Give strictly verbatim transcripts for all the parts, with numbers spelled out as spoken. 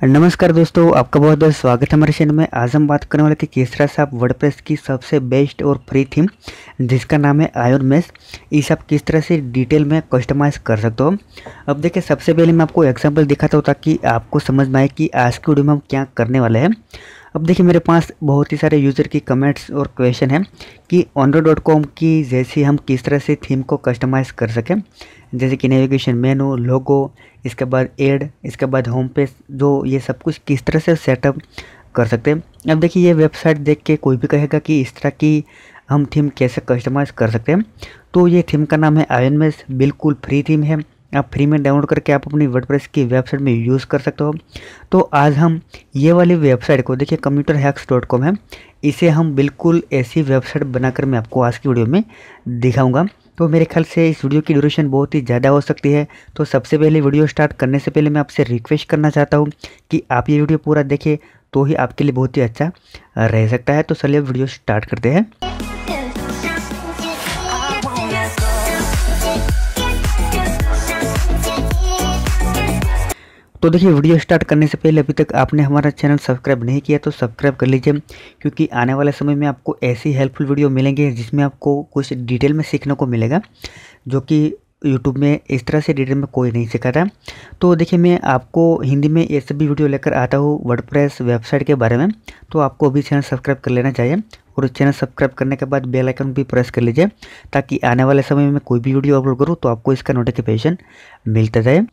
नमस्कार दोस्तों, आपका बहुत बहुत स्वागत है हमारे चैनल में। आज हम बात करने वाले कि किस तरह से आप वर्डप्रेस की सबसे बेस्ट और फ्री थीम जिसका नाम है आयन मेश, इस आप किस तरह से डिटेल में कस्टमाइज़ कर सकते हो। अब देखिए, सबसे पहले मैं आपको एग्जांपल दिखाता हूँ ताकि आपको समझ में आए कि आज की वीडियो में हम क्या करने वाले हैं। अब देखिए, मेरे पास बहुत ही सारे यूज़र की कमेंट्स और क्वेश्चन हैं कि ऑनरो डॉट कॉम की जैसी हम किस तरह से थीम को कस्टमाइज़ कर सकें, जैसे कि नेविगेशन मेनू, लोगो, इसके बाद एड, इसके बाद होम पेज, जो ये सब कुछ किस तरह से सेटअप कर सकते हैं। अब देखिए, ये वेबसाइट देख के कोई भी कहेगा कि इस तरह की हम थीम कैसे कस्टमाइज़ कर सकते हैं। तो ये थीम का नाम है आयन मेश, बिल्कुल फ्री थीम है। आप फ्री में डाउनलोड करके आप अपनी वर्डप्रेस की वेबसाइट में यूज़ कर सकते हो। तो आज हम ये वाली वेबसाइट को, देखिए कंप्यूटर हैक्स डॉट कॉम है, इसे हम बिल्कुल ऐसी वेबसाइट बनाकर मैं आपको आज की वीडियो में दिखाऊंगा। तो मेरे ख्याल से इस वीडियो की ड्यूरेशन बहुत ही ज़्यादा हो सकती है। तो सबसे पहले वीडियो स्टार्ट करने से पहले मैं आपसे रिक्वेस्ट करना चाहता हूँ कि आप ये वीडियो पूरा देखें, तो ही आपके लिए बहुत ही अच्छा रह सकता है। तो चलिए वीडियो स्टार्ट करते हैं। तो देखिए, वीडियो स्टार्ट करने से पहले अभी तक आपने हमारा चैनल सब्सक्राइब नहीं किया तो सब्सक्राइब कर लीजिए, क्योंकि आने वाले समय में आपको ऐसी हेल्पफुल वीडियो मिलेंगे जिसमें आपको कुछ डिटेल में सीखने को मिलेगा, जो कि यूट्यूब में इस तरह से डिटेल में कोई नहीं सिखाता। तो देखिए, मैं आपको हिंदी में ये सभी वीडियो लेकर आता हूँ वर्डप्रेस वेबसाइट के बारे में। तो आपको अभी चैनल सब्सक्राइब कर लेना चाहिए, और चैनल सब्सक्राइब करने के बाद बेल आइकन भी प्रेस कर लीजिए, ताकि आने वाले समय में कोई भी वीडियो अपलोड करूँ तो आपको इसका नोटिफिकेशन मिलता जाए।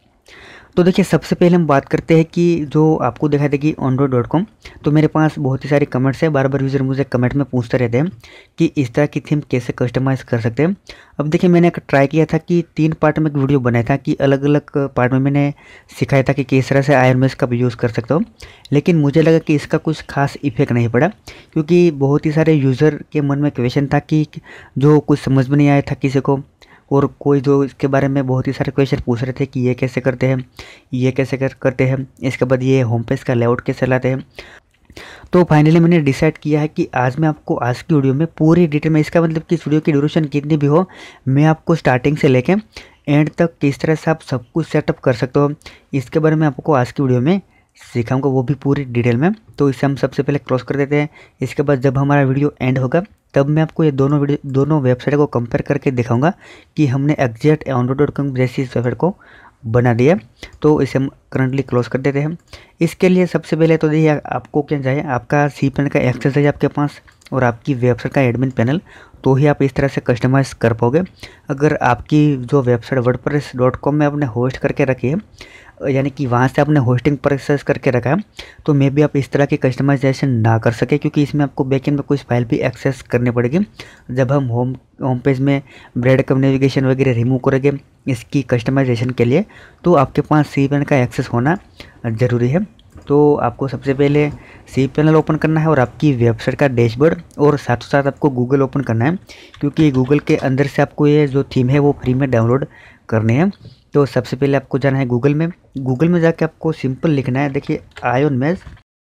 तो देखिए, सबसे पहले हम बात करते हैं कि जो आपको दिखाई देगी ऑनरो डॉट कॉम। तो मेरे पास बहुत ही सारे कमेंट्स हैं, बार बार यूज़र मुझे कमेंट में पूछते रहते हैं कि इस तरह की थीम कैसे कस्टमाइज़ कर सकते हैं। अब देखिए, मैंने एक ट्राई किया था कि तीन पार्ट में एक वीडियो बनाया था कि अलग अलग पार्ट में मैंने सिखाया था कि किस तरह से आयन मेश का भी यूज़ कर सकते हो। लेकिन मुझे लगा कि इसका कुछ खास इफेक्ट नहीं पड़ा, क्योंकि बहुत ही सारे यूज़र के मन में क्वेश्चन था कि जो कुछ समझ में नहीं आया था किसी को, और कोई जो इसके बारे में बहुत ही सारे क्वेश्चन पूछ रहे थे कि ये कैसे करते हैं, ये कैसे कर करते हैं, इसके बाद ये होम पेज का लेआउट कैसे लाते हैं। तो फाइनली मैंने डिसाइड किया है कि आज मैं आपको आज की वीडियो में पूरी डिटेल में, इसका मतलब कि इस वीडियो की ड्यूरेशन कितनी भी हो, मैं आपको स्टार्टिंग से लेके एंड तक किस तरह से आप सब कुछ सेटअप कर सकते हो, इसके बारे में आपको आज की वीडियो में सिखाऊंगा, वो भी पूरी डिटेल में। तो इसे हम सबसे पहले क्लोज कर देते हैं। इसके बाद जब हमारा वीडियो एंड होगा तब मैं आपको ये दोनों वीडियो दोनों वेबसाइट को कंपेयर करके दिखाऊंगा कि हमने एग्जैक्ट ऑनरो डॉट कॉम जैसी इस वेबसाइट को बना दिया। तो इसे हम करंटली क्लोज कर देते हैं। इसके लिए सबसे पहले तो देखिए, आपको क्या चाहिए, आपका सी पैनल का एक्सेस है आपके पास और आपकी वेबसाइट का एडमिन पैनल, तो ही आप इस तरह से कस्टमाइज़ कर पाओगे। अगर आपकी जो वेबसाइट वर्डप्रेस डॉट कॉम में आपने होस्ट करके रखी है, यानी कि वहाँ से आपने होस्टिंग प्रोसेस करके रखा है, तो मे भी आप इस तरह की कस्टमाइजेशन ना कर सके, क्योंकि इसमें आपको बैकएंड में कुछ फाइल भी एक्सेस करनी पड़ेगी। जब हम होम होम पेज में ब्रेड कम नेविगेशन वगैरह रिमूव करेंगे इसकी कस्टमाइजेशन के लिए, तो आपके पास सी पैनल का एक्सेस होना ज़रूरी है। तो आपको सबसे पहले सी पैनल ओपन करना है और आपकी वेबसाइट का डैशबोर्ड, और साथ साथ आपको गूगल ओपन करना है, क्योंकि गूगल के अंदर से आपको ये जो थीम है वो फ्री में डाउनलोड करनी है। तो सबसे पहले आपको जाना है गूगल में। गूगल में जाके आपको सिंपल लिखना है, देखिए आयन मेश।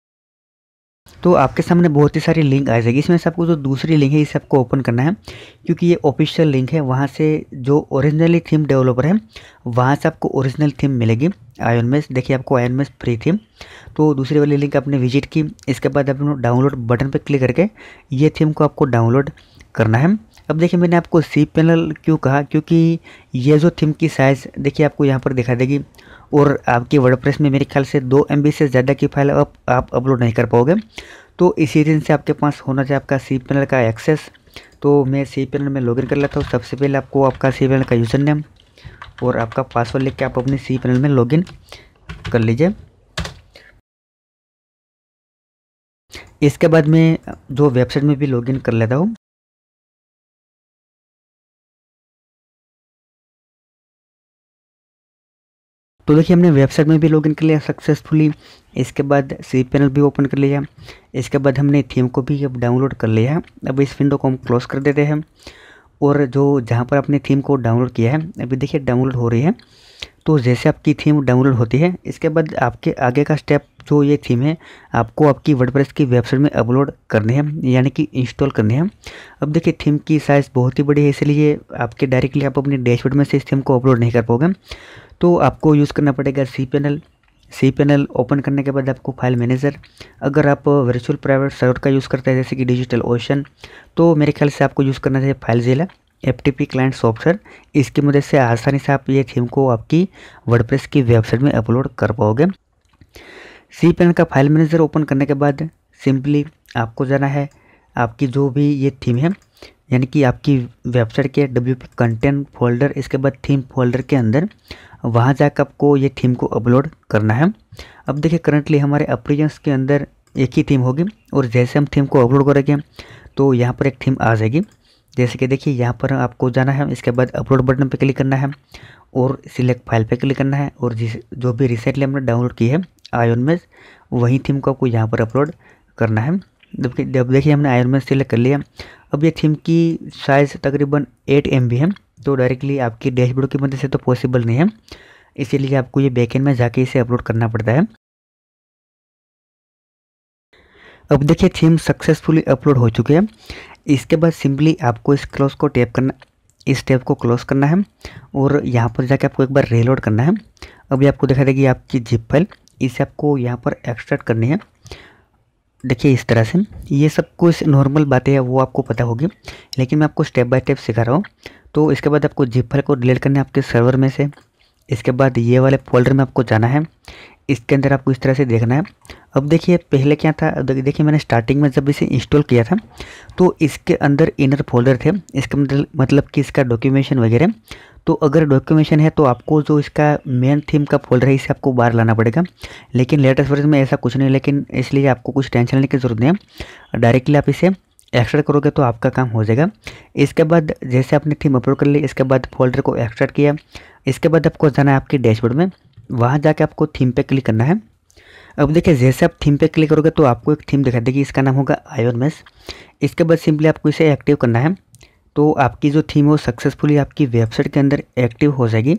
तो आपके सामने बहुत ही सारी लिंक आ जाएगी। इसमें से आपको जो दूसरी लिंक है इसे आपको ओपन करना है, क्योंकि ये ऑफिशियल लिंक है। वहाँ से जो ओरिजिनली थीम डेवलपर है वहाँ से आपको ओरिजिनल थीम मिलेगी आयन मेश। देखिए, आपको आयन मेश फ्री थीम। तो दूसरी वाली लिंक आपने विजिट की, इसके बाद आपने डाउनलोड बटन पर क्लिक करके ये थीम को आपको डाउनलोड करना है। अब देखिए, मैंने आपको सी पैनल क्यों कहा, क्योंकि ये जो थीम की साइज़ देखिए आपको यहाँ पर दिखा देगी, और आपकी वर्डप्रेस में मेरे ख्याल से दो एम बी से ज़्यादा की फाइल आप, आप अपलोड नहीं कर पाओगे। तो इसी दिन से आपके पास होना चाहिए आपका सी पैनल का एक्सेस। तो मैं सी पैनल में लॉगिन कर लेता हूँ। सबसे पहले आपको आपका सी पैनल का यूज़र नेम और आपका पासवर्ड लिख के आप अपनी सी पैनल में लॉगिन कर लीजिए। इसके बाद मैं जो वेबसाइट में भी लॉगिन कर लेता हूँ। तो देखिए, हमने वेबसाइट में भी लॉगिन कर लिया सक्सेसफुली। इसके बाद सी पैनल भी ओपन कर लिया। इसके बाद हमने थीम को भी अब डाउनलोड कर लिया है। अब इस विंडो को हम क्लोज कर देते हैं, और जो जहाँ पर आपने थीम को डाउनलोड किया है अभी देखिए डाउनलोड हो रही है। तो जैसे आपकी थीम डाउनलोड होती है, इसके बाद आपके आगे का स्टेप जो ये थीम है आपको आपकी वर्डप्रेस की वेबसाइट में अपलोड करने हैं, यानी कि इंस्टॉल करने हैं। अब देखिए, थीम की साइज़ बहुत ही बड़ी है, इसलिए आपके डायरेक्टली आप अपने डैशबोर्ड में से इस थीम को अपलोड नहीं कर पाओगे। तो आपको यूज़ करना पड़ेगा C panel. C panel open करने के बाद आपको फाइल मैनेजर, अगर आप वर्चुअल प्राइवेट सर्वर का यूज़ करते हैं जैसे कि डिजिटल ओशन, तो मेरे ख्याल से आपको यूज़ करना चाहिए FileZilla F T P client software. इसकी मदद से आसानी से आप ये थीम को आपकी वर्डप्रेस की वेबसाइट में अपलोड कर पाओगे। सी पैनल का फाइल मैनेजर ओपन करने के बाद सिंपली आपको जाना है आपकी जो भी ये थीम है, यानी कि आपकी वेबसाइट के डब्ल्यू पी कंटेंट फोल्डर, इसके बाद थीम फोल्डर के अंदर वहाँ जाकर आपको ये थीम को अपलोड करना है। अब देखिए करंटली हमारे अप्रियंस के अंदर एक ही थीम होगी और जैसे हम थीम को अपलोड करेंगे तो यहाँ पर एक थीम आ जाएगी। जैसे कि देखिए यहाँ पर आपको जाना है, इसके बाद अपलोड बटन पर क्लिक करना है और सिलेक्ट फाइल पे क्लिक करना है और जिस जो भी रिसेंटली हमने डाउनलोड की है आयोन मेज, वही थीम को आपको यहाँ पर अपलोड करना है। जब देखिए हमने आयोन मेज सिलेक्ट कर लिया। अब ये थीम की साइज़ तकरीबन एट एम बी है, तो डायरेक्टली आपकी डैशबोर्ड की मदद से तो पॉसिबल नहीं है, इसीलिए आपको ये बैकएंड में जाके इसे अपलोड करना पड़ता है। अब देखिए थीम सक्सेसफुली अपलोड हो चुके हैं। इसके बाद सिंपली आपको इस क्लोज को टैप करना, इस टैब को क्लोज करना है और यहाँ पर जाके आपको एक बार रीलोड करना है। अभी आपको दिखा देगी आपकी जिप फाइल, इसे आपको यहाँ पर एक्सट्रैक्ट करनी है। देखिए इस तरह से, ये सब कुछ नॉर्मल बातें हैं वो आपको पता होगी, लेकिन मैं आपको स्टेप बाय स्टेप सिखा रहा हूँ। तो इसके बाद आपको जिप फाइल को डिलीट करना है आपके सर्वर में से। इसके बाद ये वाले फोल्डर में आपको जाना है, इसके अंदर आपको इस तरह से देखना है। अब देखिए पहले क्या था, देखिए मैंने स्टार्टिंग में जब इसे इंस्टॉल किया था तो इसके अंदर इनर फोल्डर थे, इसका मतलब मतलब कि इसका डॉक्यूमेंटेशन वगैरह। तो अगर डॉक्यूमेंटेशन है तो आपको जो इसका मेन थीम का फोल्डर है इसे आपको बाहर लाना पड़ेगा, लेकिन लेटेस्ट वर्जन में ऐसा कुछ नहीं, लेकिन इसलिए आपको कुछ टेंशन लेने की ज़रूरत नहीं है। डायरेक्टली आप इसे एक्सट्रैक्ट करोगे तो आपका काम हो जाएगा। इसके बाद जैसे आपने थीम अपलोड कर ली, इसके बाद फोल्डर को एक्सट्रैक्ट किया, इसके बाद आपको जाना है आपके डैशबोर्ड में, वहाँ जाके आपको थीम पे क्लिक करना है। अब देखिए जैसे आप थीम पे क्लिक करोगे तो आपको एक थीम दिखा देगी, इसका नाम होगा आयोन मेश। इसके बाद सिंपली आपको इसे एक्टिव करना है, तो आपकी जो थीम है वो सक्सेसफुली आपकी वेबसाइट के अंदर एक्टिव हो जाएगी।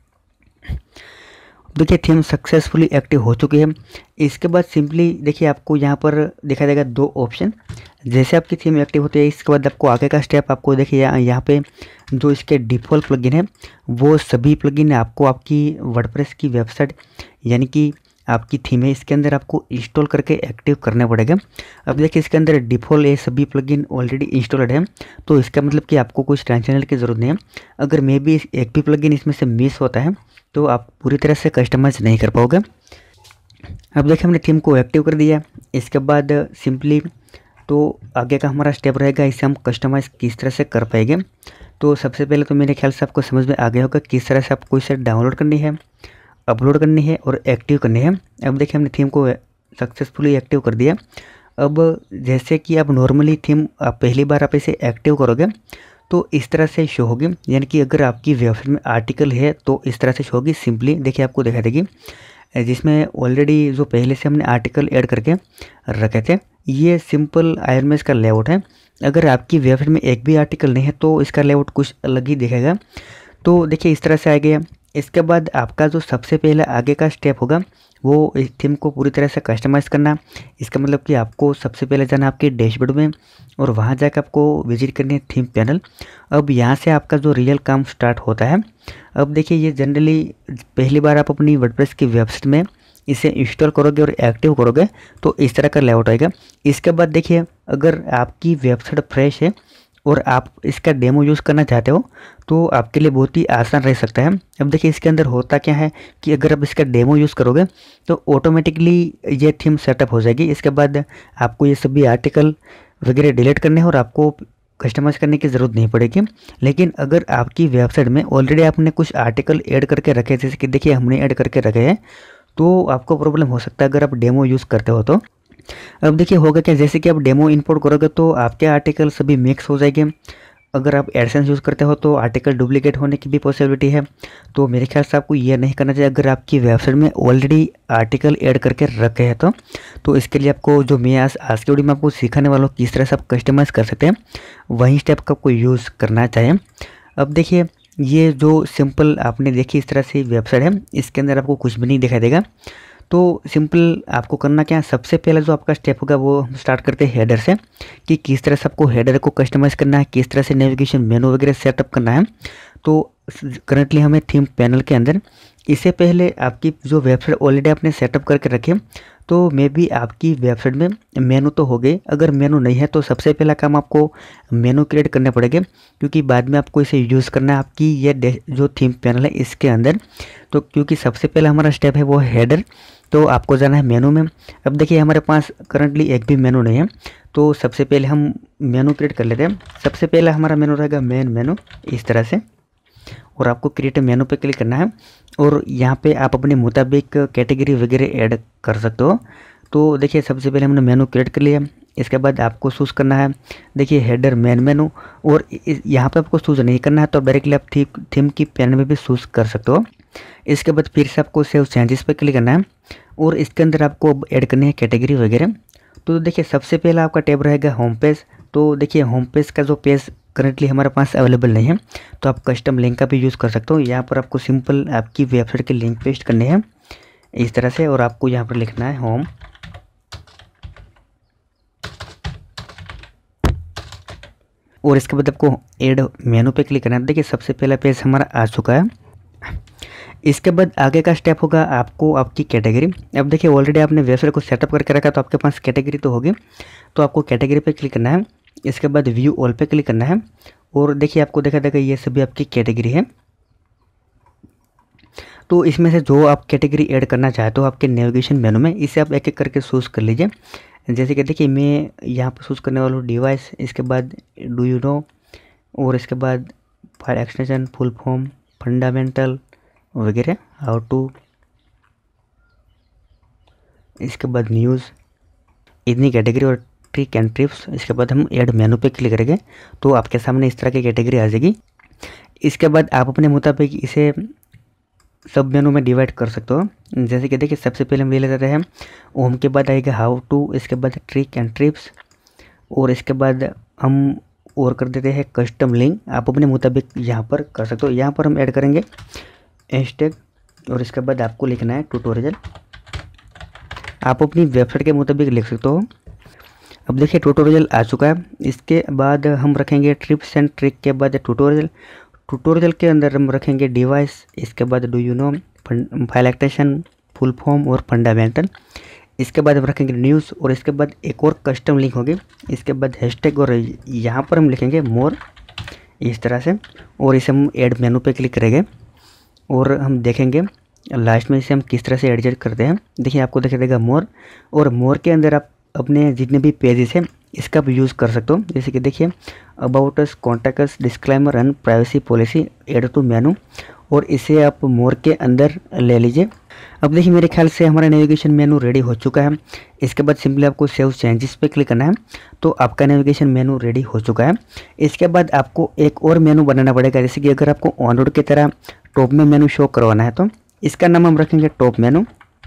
देखिए थीम सक्सेसफुली एक्टिव हो चुकी है। इसके बाद सिंपली देखिए आपको यहाँ पर दिखाई देगा दो ऑप्शन। जैसे आपकी थीम एक्टिव होती है इसके बाद आपको आगे का स्टेप आपको देखिए यहाँ यहाँ पे जो इसके डिफ़ॉल्ट प्लगइन है वो सभी प्लगइन आपको आपकी वर्डप्रेस की वेबसाइट यानी कि आपकी थीम है इसके अंदर आपको इंस्टॉल करके एक्टिव करना पड़ेगा। अब देखिए इसके अंदर डिफ़ॉल्ट ये सभी प्लगइन ऑलरेडी इंस्टॉल्ड है, तो इसका मतलब कि आपको कुछ टेंशन लेने की ज़रूरत नहीं है। अगर मे भी एक भी प्लगइन इसमें से मिस होता है तो आप पूरी तरह से कस्टमाइज नहीं कर पाओगे। अब देखिए हमने थीम को एक्टिव कर दिया। इसके बाद सिंपली तो आगे का हमारा स्टेप रहेगा, इसे हम कस्टमाइज़ किस तरह से कर पाएंगे। तो सबसे पहले तो मेरे ख्याल से आपको समझ में आ गया होगा किस तरह से आपको इसे डाउनलोड करनी है, अपलोड करनी है और एक्टिव करनी है। अब देखिए हमने थीम को सक्सेसफुली एक्टिव कर दिया। अब जैसे कि आप नॉर्मली थीम आप पहली बार आप इसे एक्टिव करोगे तो इस तरह से शो होगी, यानी कि अगर आपकी वेबसाइट में आर्टिकल है तो इस तरह से शो होगी। सिंपली देखिए आपको दिखा देगी, जिसमें ऑलरेडी जो पहले से हमने आर्टिकल ऐड करके रखे थे, ये सिंपल आयरन मेश का लेआउट है। अगर आपकी वेबसाइट में एक भी आर्टिकल नहीं है तो इसका लेआउट कुछ अलग ही दिखेगा। तो देखिए इस तरह से आ गया। इसके बाद आपका जो सबसे पहला आगे का स्टेप होगा वो इस थीम को पूरी तरह से कस्टमाइज़ करना। इसका मतलब कि आपको सबसे पहले जाना आपके डैशबोर्ड में और वहाँ जाकर आपको विजिट करनी है थीम पैनल। अब यहाँ से आपका जो रियल काम स्टार्ट होता है। अब देखिए ये जनरली पहली बार आप अपनी वर्डप्रेस की वेबसाइट में इसे इंस्टॉल करोगे और एक्टिव करोगे तो इस तरह का लेआउट आएगा। इसके बाद देखिए अगर आपकी वेबसाइट फ्रेश है और आप इसका डेमो यूज़ करना चाहते हो तो आपके लिए बहुत ही आसान रह सकता है। अब देखिए इसके अंदर होता क्या है कि अगर आप इसका डेमो यूज़ करोगे तो ऑटोमेटिकली ये थीम सेटअप हो जाएगी। इसके बाद आपको ये सभी आर्टिकल वगैरह डिलीट करने हैं और आपको कस्टमाइज़ करने की ज़रूरत नहीं पड़ेगी। लेकिन अगर आपकी वेबसाइट में ऑलरेडी आपने कुछ आर्टिकल ऐड करके रखे, जैसे कि देखिए हमने ऐड करके रखे हैं, तो आपको प्रॉब्लम हो सकता है अगर आप डेमो यूज़ करते हो तो। अब देखिए होगा क्या, जैसे कि आप डेमो इंपोर्ट करोगे तो आपके आर्टिकल सभी मिक्स हो जाएंगे। अगर आप एडसेंस यूज़ करते हो तो आर्टिकल डुप्लीकेट होने की भी पॉसिबिलिटी है। तो मेरे ख्याल से आपको ये नहीं करना चाहिए अगर आपकी वेबसाइट में ऑलरेडी आर्टिकल ऐड करके रखे हैं तो तो इसके लिए आपको जो मैं आज आज की वीडियो में आपको सिखाने वाला हूँ किस तरह से आप कस्टमाइज़ कर सकते हैं, वही स्टेप का आपको यूज़ करना चाहिए। अब देखिए ये जो सिंपल आपने देखी इस तरह से वेबसाइट है, इसके अंदर आपको कुछ भी नहीं दिखाई देगा। तो सिंपल आपको करना क्या है, सबसे पहले जो आपका स्टेप होगा वो हम स्टार्ट करते हैं हेडर से, कि किस तरह से आपको हेडर को कस्टमाइज़ करना है, किस तरह से नेविगेशन मेनू वगैरह सेटअप करना है। तो करंटली हमें थीम पैनल के अंदर, इससे पहले आपकी जो वेबसाइट ऑलरेडी आपने सेटअप करके रखे तो मे भी आपकी वेबसाइट में मेनू तो हो गए। अगर मेनू नहीं है तो सबसे पहला काम आपको मेनू क्रिएट करने पड़ेंगे, क्योंकि बाद में आपको इसे यूज़ करना है आपकी ये जो थीम पैनल है इसके अंदर। तो क्योंकि सबसे पहला हमारा स्टेप है वो हेडर, तो आपको जाना है मेनू में। अब देखिए हमारे पास करंटली एक भी मेनू नहीं है, तो सबसे पहले हम मेनू क्रिएट कर लेते हैं। सबसे पहला हमारा मेनू रहेगा मेन मेनू इस तरह से, और आपको क्रिएट मेनू पे क्लिक करना है और यहाँ पे आप अपने मुताबिक कैटेगरी वगैरह ऐड कर सकते हो। तो देखिए सबसे पहले हमने मेनू क्रिएट कर लिया, इसके बाद आपको चूज़ करना है देखिए हेडर मेन मेनू, और यहाँ पे आपको चूज़ नहीं करना है तो डायरेक्टली आप थी, थीम की पैनल में भी चूज़ कर सकते हो। इसके बाद फिर से आपको सेव चेंजेस पे क्लिक करना है और इसके अंदर आपको ऐड करनी है कैटेगरी वगैरह। तो देखिए सबसे पहला आपका टैब रहेगा होम पेज। तो देखिए होम पेज का जो पेज करंटली हमारे पास अवेलेबल नहीं है, तो आप कस्टम लिंक का भी यूज़ कर सकते हो। यहाँ पर आपको सिंपल आपकी वेबसाइट के लिंक पेस्ट करने हैं इस तरह से, और आपको यहाँ पर लिखना है होम, और इसके बाद आपको ऐड मेनू पे क्लिक करना है। देखिए सबसे पहला पेज हमारा आ चुका है। इसके बाद आगे का स्टेप होगा आपको आपकी कैटेगरी। अब देखिए ऑलरेडी आपने वेबसाइट को सेटअप करके रखा तो आपके पास कैटेगरी तो होगी, तो आपको कैटेगरी पे क्लिक करना है। इसके बाद व्यू ऑल पे क्लिक करना है और देखिए आपको देखा देगा ये सभी आपकी कैटेगरी है। तो इसमें से जो आप कैटेगरी ऐड करना चाहते हो आपके नेविगेशन मेनू में, इसे आप एक एक करके चूज़ कर लीजिए। जैसे कि देखिए मैं यहाँ पर चूज़ करने वाला हूँ डिवाइस, इसके बाद डू यू नो, और इसके बाद file extension, full form, fundamental वगैरह, हाउ टू, इसके बाद न्यूज़, इतनी कैटेगरी और ट्रिक एंड ट्रिप्स। इसके बाद हम ऐड मेनू पे क्लिक करेंगे तो आपके सामने इस तरह की कैटेगरी आ जाएगी। इसके बाद आप अपने मुताबिक इसे सब मेनू में डिवाइड कर सकते हो। जैसे कि देखिए सबसे पहले हम ले लेते हैं होम, के बाद आएगा हाउ टू, इसके बाद ट्रिक एंड ट्रिप्स, और इसके बाद हम और कर देते हैं कस्टम लिंक। आप अपने मुताबिक यहाँ पर कर सकते हो। यहाँ पर हम ऐड करेंगे हैशटैग, और इसके बाद आपको लिखना है ट्यूटोरियल। आप अपनी वेबसाइट के मुताबिक लिख सकते हो। अब देखिए ट्यूटोरियल आ चुका है। इसके बाद हम रखेंगे ट्रिप्स एंड ट्रिक के बाद ट्यूटोरियल। ट्यूटोरियल के अंदर हम रखेंगे डिवाइस, इसके बाद do you know, file extension, full form और फंडामेंटल। इसके बाद हम रखेंगे न्यूज़, और इसके बाद एक और कस्टम लिंक होगी। इसके बाद हैशटैग, और यहाँ पर हम लिखेंगे मोर इस तरह से, और इसे हम ऐड मेनू पे क्लिक करेंगे और हम देखेंगे लास्ट में इसे हम किस तरह से एडजस्ट करते हैं। देखिए आपको दिखा देगा मोर, और मोर के अंदर आप अपने जितने भी पेजेस हैं इसका भी यूज़ कर सकते हो। जैसे कि देखिए about us, contact us, disclaimer and privacy policy, add to menu, और इसे आप मोर के अंदर ले लीजिए। अब देखिए मेरे ख्याल से हमारा नेविगेशन मेनू रेडी हो चुका है। इसके बाद सिंपली आपको सेव चेंजेस पे क्लिक करना है तो आपका नेविगेशन मेनू रेडी हो चुका है। इसके बाद आपको एक और मेनू बनाना पड़ेगा। जैसे कि अगर आपको ऑन रोड की तरह टॉप में मेनू शो करवाना है तो इसका नाम हम रखेंगे टॉप मेनू।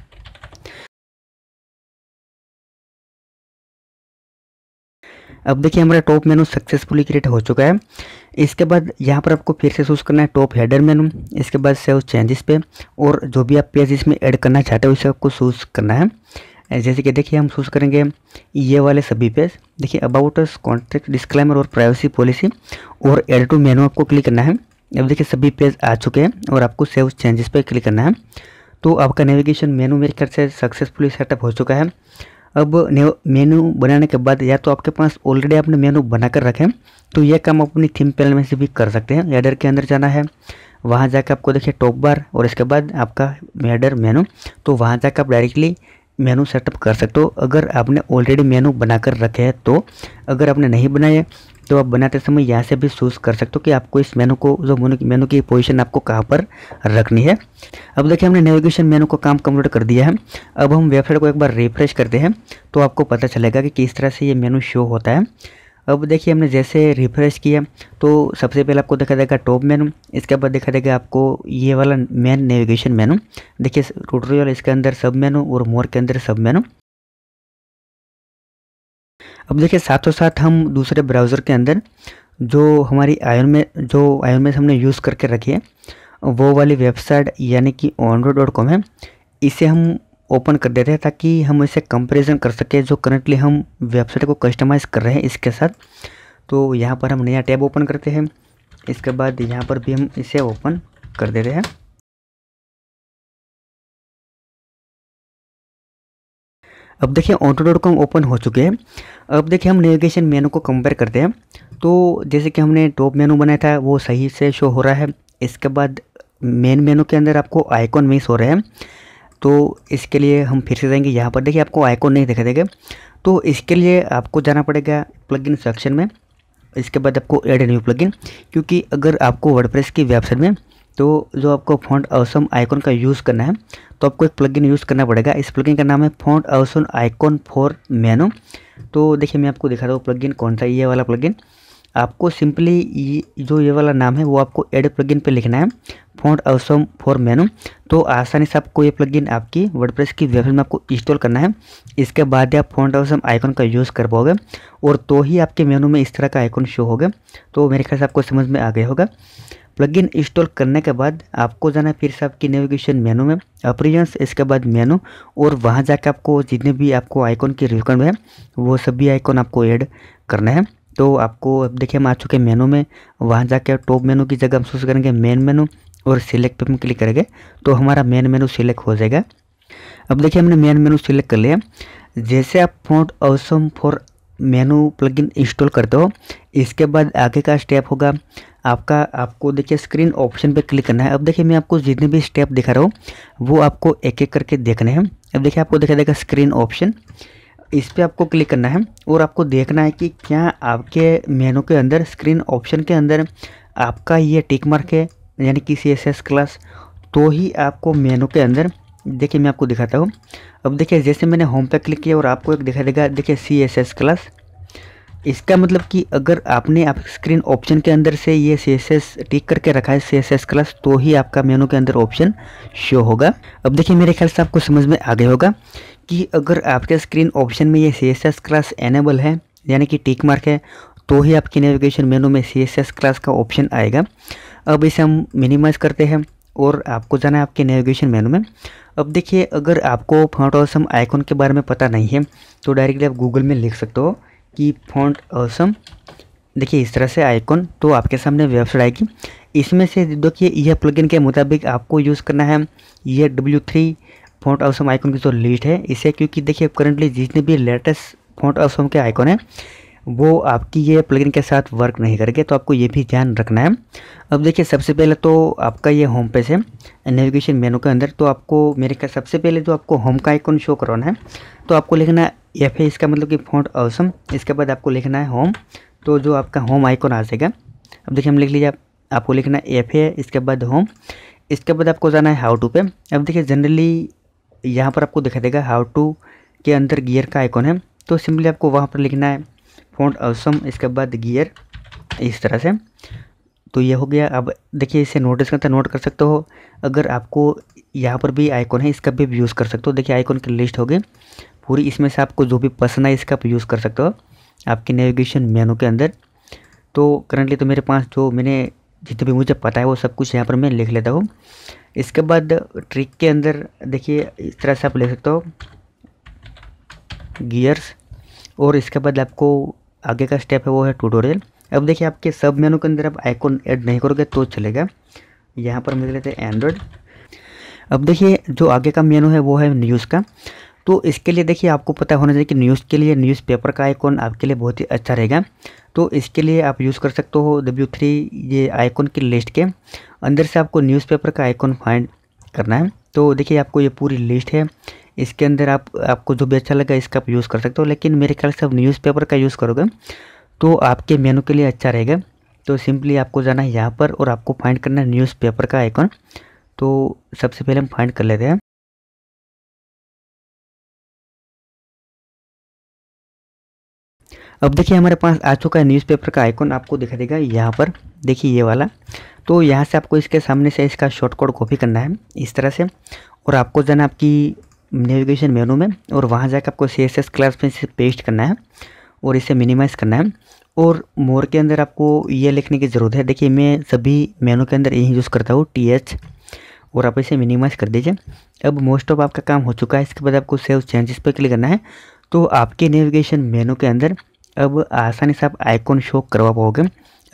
अब देखिए हमारा टॉप मेनू सक्सेसफुली क्रिएट हो चुका है। इसके बाद यहाँ पर आपको फिर से चूज़ करना है टॉप हेडर मेनू। इसके बाद सेव चेंजेस पे, और जो भी आप पेज इसमें ऐड करना चाहते हो उसे आपको चूज़ करना है। जैसे कि देखिए हम चूज़ करेंगे ये वाले सभी पेज। देखिए अबाउट अस, कॉन्टैक्ट, डिस्क्लेमर और प्राइवेसी पॉलिसी, और ऐड टू मेनू आपको क्लिक करना है। अब देखिए सभी पेज आ चुके हैं और आपको सेव चेंजेस पे क्लिक करना है। तो आपका नेविगेशन मेनू मेरे ख्याल से सक्सेसफुली सेटअप हो चुका है। अब मेनू बनाने के बाद या तो आपके पास ऑलरेडी आपने मेनू बनाकर रखें तो यह काम आप अपनी थीम पैनल में से भी कर सकते हैं। हेडर के अंदर जाना है, वहाँ जाकर आपको देखिए टॉप बार, और इसके बाद आपका हेडर मेनू, तो वहाँ जाकर आप डायरेक्टली मेनू सेटअप कर सकते हो अगर आपने ऑलरेडी मेनू बनाकर रखे हैं तो। अगर आपने नहीं बनाए तो आप बनाते समय यहाँ से भी चूज़ कर सकते हो कि आपको इस मेनू को, जो मेनू की पोजीशन आपको कहाँ पर रखनी है। अब देखिए हमने नेविगेशन मेनू का काम कंप्लीट कर दिया है। अब हम वेबसाइट को एक बार रिफ्रेश करते हैं तो आपको पता चलेगा कि किस तरह से ये मेनू शो होता है। अब देखिए हमने जैसे रिफ्रेश किया तो सबसे पहले आपको दिखा देगा टॉप मेनू, इसके बाद दिखा देगा आपको ये वाला मेन नेविगेशन मेनू। देखिए ट्यूटोरियल, इसके अंदर सब मेनू, और मोर के अंदर सब मेनू। अब देखिए साथों साथ हम दूसरे ब्राउज़र के अंदर जो हमारी आयन में जो आयन में हमने यूज़ करके रखी है वो वाली वेबसाइट यानी कि ऑनरोड डॉट कॉम है, इसे हम ओपन कर देते हैं ताकि हम इसे कंपैरिजन कर सकें जो करंटली हम वेबसाइट को कस्टमाइज़ कर रहे हैं इसके साथ। तो यहाँ पर हम नया टैब ओपन करते हैं। इसके बाद यहाँ पर भी हम इसे ओपन कर देते हैं। अब देखिए ऑटो डॉट कॉम ओपन हो चुके हैं। अब देखिए हम नेविगेशन मेनू को कंपेयर करते हैं। तो जैसे कि हमने टॉप मेनू बनाया था वो सही से शो हो रहा है। इसके बाद मेन मेनू के अंदर आपको आइकॉन मिस हो रहे हैं, तो इसके लिए हम फिर से जाएंगे। यहाँ पर देखिए आपको आइकॉन नहीं दिखाई देगा, तो इसके लिए आपको जाना पड़ेगा प्लगइन सेक्शन में। इसके बाद आपको ऐड न्यू प्लगइन, क्योंकि अगर आपको वर्डप्रेस की वेबसाइट में तो जो आपको फॉन्ट ऑसम आइकॉन का यूज़ करना है तो आपको एक प्लगइन यूज़ करना पड़ेगा। इस प्लगइन का नाम है font awesome icon for menu. तो देखिए मैं आपको दिखा रहा हूँ प्लगइन कौन सा, ये वाला प्लगइन। आपको सिंपली ये जो ये वाला नाम है वो आपको ऐड प्लगइन पे लिखना है, फॉन्ट ऑसम फॉर मेनू। तो आसानी से आपको ये प्लगइन आपकी वर्डप्रेस की वेबसाइट में आपको इंस्टॉल करना है। इसके बाद आप फॉन्ट ऑसम आइकॉन का यूज़ कर पाओगे और तो ही आपके मेनू में इस तरह का आइकॉन शो होगा। तो मेरे ख्याल से आपको समझ में आ गया होगा। प्लगइन इंस्टॉल करने के बाद आपको जाना है फिर से आपकी नेविगेशन मेनू में, ऑप्शंस, इसके बाद मेनू, और वहाँ जाकर आपको जितने भी आपको आइकॉन की रिक्वायरमेंट है वो सभी आइकॉन आपको ऐड करना है। तो आपको अब देखिए हम आ चुके हैं मेनू में। वहाँ जाकर टॉप मेनू की जगह हम चूज करेंगे मेन मेनू और सिलेक्ट पे हम क्लिक करेंगे तो हमारा मेन मेनू सिलेक्ट हो जाएगा। अब देखिए हमने मेन मेनू सिलेक्ट कर लिया। जैसे आप font awesome for menu plugin install करते हो, इसके बाद आगे का स्टेप होगा आपका, आपको देखिए स्क्रीन ऑप्शन पे क्लिक करना है। अब देखिए मैं आपको जितने भी स्टेप दिखा रहा हूँ वो आपको एक एक करके देखने हैं। अब देखिए आपको दिखा देगा स्क्रीन ऑप्शन, इस पर आपको क्लिक करना है और आपको देखना है कि क्या आपके मेनू के अंदर स्क्रीन ऑप्शन के अंदर आपका ये टिक मार्क है, यानी कि सी एस एस क्लास, तो ही आपको मेनू के अंदर, देखिए मैं आपको दिखाता हूँ। अब देखिए जैसे मैंने होम पे क्लिक किया और आपको एक दिखा देगा देखिए सी एस एस क्लास। इसका मतलब कि अगर आपने आप स्क्रीन ऑप्शन के अंदर से ये सी एस एस टिक करके रखा है सी एस एस क्लास, तो ही आपका मेनू के अंदर ऑप्शन शो होगा। अब देखिए मेरे ख्याल से आपको समझ में आ गया होगा कि अगर आपके स्क्रीन ऑप्शन में ये C S S class enable है, यानी कि टिक मार्क है, तो ही आपकी नेविगेशन मेनू में सी एस एस क्लास का ऑप्शन आएगा। अब इसे हम मिनिमाइज़ करते हैं और आपको जाना है आपके नेविगेशन मेनू में। अब देखिए अगर आपको फॉन्ट ऑसम आइकॉन के बारे में पता नहीं है तो डायरेक्टली आप गूगल में लिख सकते हो कि फॉन्ट ऑसम, देखिए इस तरह से आइकॉन, तो आपके सामने वेबसाइट आएगी। इसमें से देखिए यह प्लगइन के मुताबिक आपको यूज़ करना है ये W three font awesome icon की जो लिस्ट है इसे, क्योंकि देखिए करंटली जितने भी लेटेस्ट फॉन्ट ऑसम के आइकॉन है वो आपकी ये प्लगइन के साथ वर्क नहीं करेंगे, तो आपको ये भी ध्यान रखना है। अब देखिए सबसे पहले तो आपका ये होम पेज है नेविगेशन मेनू के अंदर, तो आपको मेरे ख्याल सबसे पहले जो आपको होम का आइकॉन शो करवाना है तो आपको लिखना है एफ है, इसका मतलब कि फॉन्ट ऑसम। इसके बाद आपको लिखना है होम, तो जो आपका होम आइकॉन आ जाएगा। अब देखिए हम लिख लीजिए, आप, आपको लिखना है एफ है, इसके बाद होम। इसके बाद आपको जाना है हाउ टू पे। अब देखिए जनरली यहाँ पर आपको दिखा देगा हाउ टू के अंदर गियर का आइकॉन है, तो सिंपली आपको वहाँ पर लिखना है फॉन्ट ऑसम, इसके बाद गियर, इस तरह से। तो ये हो गया। अब देखिए इसे नोटिस करते नोट कर सकते हो। अगर आपको यहाँ पर भी आइकॉन है इसका भी यूज़ कर सकते हो। देखिए आइकॉन की लिस्ट हो गई पूरी, इसमें से आपको जो भी पसंद है इसका आप यूज़ कर सकते हो आपके नेविगेशन मेनू के अंदर। तो करंटली तो मेरे पास जो मैंने जितने भी मुझे पता है वो सब कुछ यहाँ पर मैं लिख लेता हूँ। इसके बाद ट्रिक के अंदर देखिए इस तरह से आप ले सकते हो गियर्स, और इसके बाद आपको आगे का स्टेप है वो है ट्यूटोरियल। अब देखिए आपके सब मेनू के अंदर आप आइकॉन ऐड नहीं करोगे तो चलेगा। यहाँ पर मिल लेते हैं एंड्रॉयड। अब देखिए जो आगे का मेनू है वो है न्यूज़ का, तो इसके लिए देखिए आपको पता होना चाहिए कि न्यूज़ के लिए न्यूज़पेपर का आइकॉन आपके लिए बहुत ही अच्छा रहेगा। तो इसके लिए आप यूज़ कर सकते हो डब्ल्यू थ्री ये आइकॉन की लिस्ट के अंदर से आपको न्यूज़पेपर का आइकॉन फाइंड करना है। तो देखिए आपको ये पूरी लिस्ट है, इसके अंदर आप आपको जो भी अच्छा लगा इसका आप यूज़ कर सकते हो, लेकिन मेरे ख्याल से आप न्यूज़पेपर का यूज़ करोगे तो आपके मेनू के लिए अच्छा रहेगा। तो सिंपली आपको जाना है यहाँ पर और आपको फाइंड करना है न्यूज़पेपर का आइकॉन। तो सबसे पहले हम फाइंड कर लेते हैं। अब देखिए हमारे पास आ चुका है न्यूज़पेपर का आइकॉन, आपको दिखा देगा यहाँ पर, देखिए ये वाला। तो यहाँ से आपको इसके सामने से इसका शॉर्ट कोड कॉपी करना है इस तरह से, और आपको जाना आपकी नेविगेशन मेनू में और वहाँ जाकर आपको सी एस एस क्लास में इसे पेस्ट करना है और इसे मिनिमाइज़ करना है। और मोर के अंदर आपको ये लिखने की ज़रूरत है। देखिए मैं सभी मेनू के अंदर यही यूज़ करता हूँ टी एच, और आप इसे मिनिमाइज़ कर दीजिए। अब मोस्ट ऑफ आपका काम हो चुका है। इसके बाद आपको सेव चेंजेस पर क्लिक करना है, तो आपके नेविगेशन मेनू के अंदर अब आसानी से आप आइकॉन शो करवा पाओगे।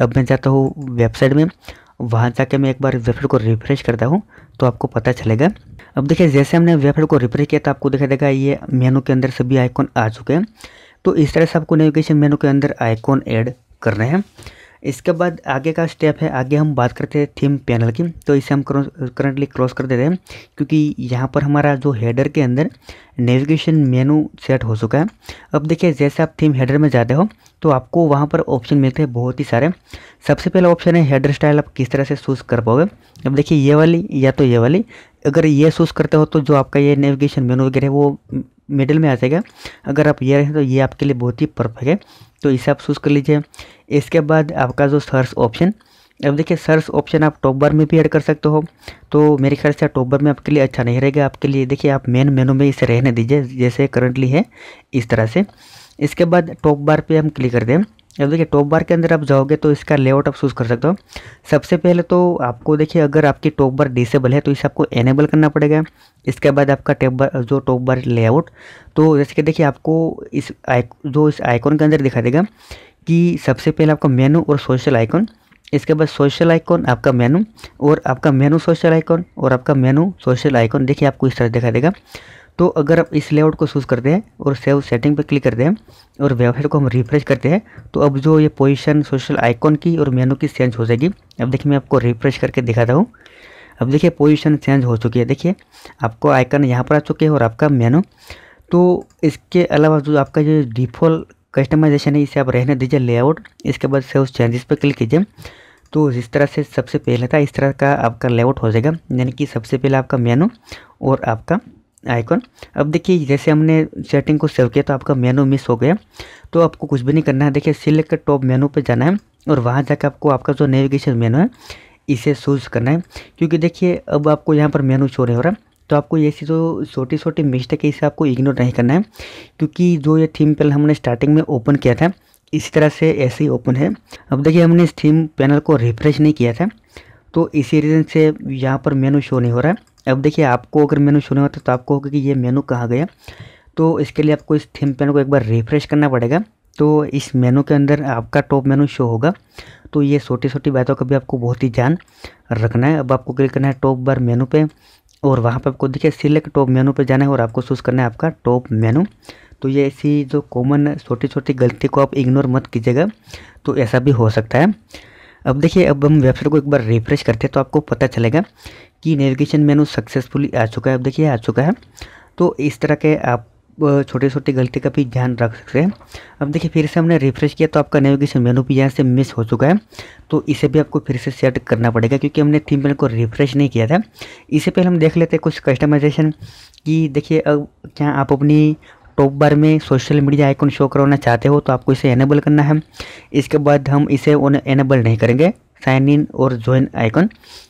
अब मैं जाता हूँ वेबसाइट में, वहाँ जाके मैं एक बार वेबसाइट को रिफ्रेश करता हूँ तो आपको पता चलेगा। अब देखिए जैसे हमने वेबसाइट को रिफ्रेश किया तो आपको दिखाई देगा ये मेनू के अंदर सभी आइकॉन आ चुके हैं। तो इस तरह से आपको नेविगेशन मेनू के अंदर आइकॉन ऐड करने हैं। इसके बाद आगे का स्टेप है, आगे हम बात करते हैं थीम पैनल की। तो इसे हम करंटली क्रॉस कर देते हैं क्योंकि यहाँ पर हमारा जो हेडर के अंदर नेविगेशन मेनू सेट हो चुका है। अब देखिए जैसे आप थीम हेडर में जाते हो तो आपको वहाँ पर ऑप्शन मिलते हैं बहुत ही सारे। सबसे पहला ऑप्शन है हेडर स्टाइल, आप किस तरह से चूज़ कर पाओगे। अब देखिए ये वाली या तो ये वाली, अगर ये चूज़ करते हो तो जो आपका ये नेविगेशन मेनू वगैरह है वो मिडिल में आ जाएगा। अगर आप ये रहे तो ये आपके लिए बहुत ही परफेक्ट है, तो इसे आप चूज़ कर लीजिए। इसके बाद आपका जो सर्च ऑप्शन, अब देखिए सर्च ऑप्शन आप टॉप बार में भी ऐड कर सकते हो, तो मेरे ख्याल से टॉप बार में आपके लिए अच्छा नहीं रहेगा। आपके लिए देखिए आप मेन मेनू में इसे रहने दीजिए जैसे करंटली है इस तरह से। इसके बाद टॉप बार पे हम क्लिक कर दें। अब देखिए टॉप बार के अंदर आप जाओगे तो इसका लेआउट आप चूज़ कर सकते हो। सबसे पहले तो आपको देखिए अगर आपकी टॉप बार डिसेबल है तो इसे आपको एनेबल करना पड़ेगा। इसके बाद आपका टॉप बार जो टॉप बार लेआउट, तो जैसे कि देखिए आपको इस जो इस आइकॉन के अंदर दिखा देगा कि सबसे पहले आपका मेनू और सोशल आइकॉन, इसके बाद सोशल आइकॉन आपका मेनू और आपका मेनू सोशल आइकॉन और आपका मेनू सोशल आइकॉन, देखिए आपको इस तरह दिखा देगा। तो अगर आप इस लेआउट को चूज़ करते हैं और सेव सेटिंग पर क्लिक करते हैं और वेबसाइट को हम रिफ्रेश करते हैं तो अब जो ये पोजीशन सोशल आइकॉन की और मेनू की चेंज हो जाएगी। अब देखिए मैं आपको रिफ्रेश करके दिखाता हूँ। अब देखिए पोजीशन चेंज हो चुकी है, देखिए आपको आइकन यहाँ पर आ चुके हैं और आपका मेनू। तो इसके अलावा जो आपका जो डिफ़ॉल्ट कस्टमाइजेशन है इसे आप रहने दीजिए लेआउट। इसके बाद सेव चेंजेस पर क्लिक कीजिए, तो जिस तरह से सबसे पहले था इस तरह का आपका लेआउट हो जाएगा, यानी कि सबसे पहले आपका मेनू और आपका आइकॉन। अब देखिए जैसे हमने सेटिंग को सेव किया तो आपका मेनू मिस हो गया, तो आपको कुछ भी नहीं करना है। देखिए सिलेक्ट टॉप मेनू पे जाना है और वहाँ जाकर आपको आपका जो नेविगेशन मेनू है इसे चूज़ करना है। क्योंकि देखिए अब आपको यहाँ पर मेनू शो नहीं हो रहा, तो आपको ये सी जो छोटी छोटी मिस्टेक है इसे आपको इग्नोर नहीं करना है, क्योंकि जो ये थीम पैनल हमने स्टार्टिंग में ओपन किया था इसी तरह से ऐसे ही ओपन है। अब देखिए हमने इस थीम पैनल को रिफ्रेश नहीं किया था, तो इसी रीज़न से यहाँ पर मेनू शो नहीं हो रहा है। अब देखिए आपको अगर मेनू शो नहीं होता तो आपको होगा कि ये मेनू कहाँ गया, तो इसके लिए आपको इस थीम पैनल को एक बार रिफ्रेश करना पड़ेगा। तो इस मेनू के अंदर आपका टॉप मेनू शो होगा। तो ये छोटी छोटी बातों का भी आपको बहुत ही ध्यान रखना है। अब आपको क्लिक करना है टॉप बार मेनू पे और वहाँ पे आपको देखिए सिलेक्ट टॉप मेनू पे जाना है और आपको चूज़ करना है आपका टॉप मेनू। तो ये ऐसी जो कॉमन छोटी छोटी गलती को आप इग्नोर मत कीजिएगा, तो ऐसा भी हो सकता है। अब देखिए अब हम वेबसाइट को एक बार रिफ्रेश करते हैं तो आपको पता चलेगा कि नेविगेशन मेनू सक्सेसफुली आ चुका है। अब देखिए आ चुका है, तो इस तरह के आप छोटी छोटी गलती का भी ध्यान रख सकते हैं। अब देखिए फिर से हमने रिफ्रेश किया तो आपका नेविगेशन मेनू भी यहाँ से मिस हो चुका है, तो इसे भी आपको फिर से सेट करना पड़ेगा क्योंकि हमने थीम पैनल को रिफ्रेश नहीं किया था। इससे पहले हम देख लेते हैं कुछ कस्टमाइजेशन कि देखिए अब क्या आप अपनी टॉप बार में सोशल मीडिया आइकन शो करवाना चाहते हो तो आपको इसे एनेबल करना है। इसके बाद हम इसे एनेबल नहीं करेंगे साइन इन और ज्वाइन आइकन,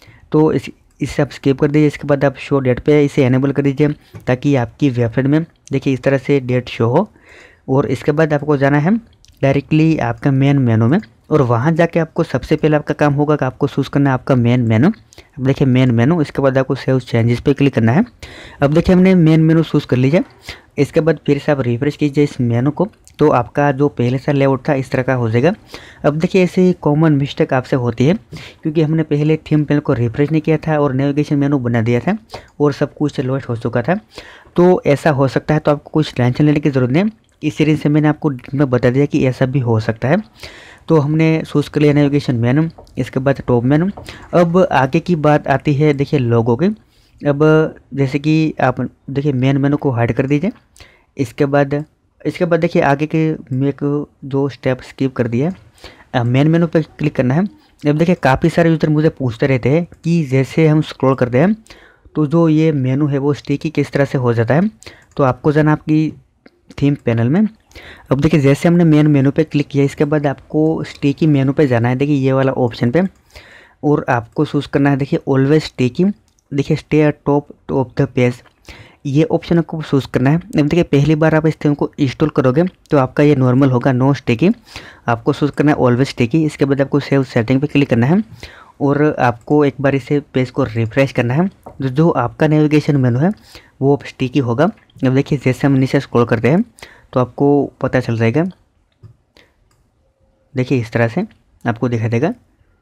तो इस इसे आप स्किप कर दीजिए। इसके बाद आप शो डेट पे इसे एनेबल कर दीजिए ताकि आपकी वेबसाइट में देखिए इस तरह से डेट शो हो। और इसके बाद आपको जाना है डायरेक्टली आपका मेन मेनू में और वहाँ जाके आपको सबसे पहले आपका काम होगा कि आपको चूज़ करना है आपका मेन मेनू। अब देखिए मेन मेनू, इसके बाद आपको सेव चेंजेस पे क्लिक करना है। अब देखिए हमने मेन मेनू चूज़ कर लीजिए। इसके बाद फिर से आप रिफ्रेश कीजिए इस मेनू को, तो आपका जो पहले से लेआउट था इस तरह का हो जाएगा। अब देखिए ऐसे ही कॉमन मिस्टेक आपसे होती है क्योंकि हमने पहले थीम पैनल को रिफ्रेश नहीं किया था और नेविगेशन मेनू बना दिया था और सब कुछ लोड हो चुका था, तो ऐसा हो सकता है। तो आपको कुछ टेंशन लेने की ज़रूरत नहीं, इस सीरीज से मैंने आपको में बता दिया कि ऐसा भी हो सकता है। तो हमने चूज़ कर लिया नेविगेशन मेनू, इसके बाद टॉप मेनू। अब आगे की बात आती है देखिए लोगो की। अब जैसे कि आप देखिए मेन मेनू को हाइड कर दीजिए। इसके बाद इसके बाद देखिए आगे के मैं जो स्टेप स्किप कर दिया, मेन मेनू पे क्लिक करना है। अब देखिए काफ़ी सारे यूज़र मुझे पूछते रहते हैं कि जैसे हम स्क्रॉल करते हैं तो जो ये मेनू है वो स्टिकी किस तरह से हो जाता है। तो आपको जाना आपकी थीम पैनल में। अब देखिए जैसे हमने मेन मेनू पे क्लिक किया इसके बाद आपको स्टिकी मेनू पे जाना है, देखिए ये वाला ऑप्शन पे, और आपको चूज़ करना है देखिए ऑलवेज स्टिकी, देखिए stay at top of the page, ये ऑप्शन आपको चूज़ करना है। अब देखिए पहली बार आप इस थीम को इंस्टॉल करोगे तो आपका ये नॉर्मल होगा नो स्टिकी, आपको चूज़ करना है ऑलवेज स्टिकी। इसके बाद आपको सेव सेटिंग पे क्लिक करना है और आपको एक बार इसे पेज को रिफ्रेश करना है। जो जो आपका नेविगेशन मेनू है वो स्टिकी होगा। अब देखिए जैसे हम नीचे स्क्रॉल करते हैं तो आपको पता चल जाएगा, देखिए इस तरह से आपको दिखा देगा।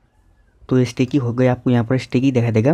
तो स्टिकी हो गया, आपको यहाँ पर स्टिकी दिखा देगा।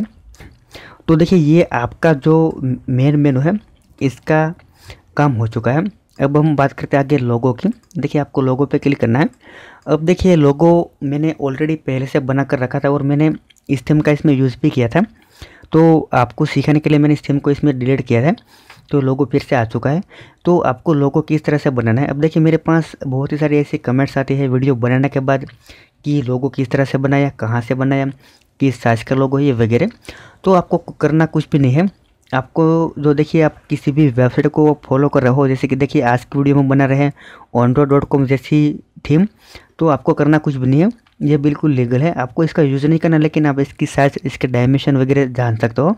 तो देखिए ये आपका जो मेन मेनू है इसका काम हो चुका है। अब हम बात करते हैं आगे लोगो की। देखिए आपको लोगो पे क्लिक करना है। अब देखिए लोगो मैंने ऑलरेडी पहले से बना कर रखा था और मैंने इस थीम का इसमें यूज़ भी किया था, तो आपको सिखाने के लिए मैंने इस थीम को इसमें डिलीट किया था। तो लोगो फिर से आ चुका है। तो आपको लोगो किस तरह से बनाना है, अब देखिए मेरे पास बहुत ही सारे ऐसे कमेंट्स आते हैं वीडियो बनाने के बाद कि लोगो किस तरह से बनाया, कहाँ से बनाया, किस साइज़ का लोगो है ये वगैरह। तो आपको करना कुछ भी नहीं है। आपको जो देखिए आप किसी भी वेबसाइट को फॉलो कर रहे हो, जैसे कि देखिए आज की वीडियो में बना रहे हैं ऑनड्रो डॉट कॉम जैसी थीम, तो आपको करना कुछ भी नहीं है, ये बिल्कुल लीगल है। आपको इसका यूज़ नहीं करना, लेकिन आप इसकी साइज, इसके डायमेंशन वगैरह जान सकते हो।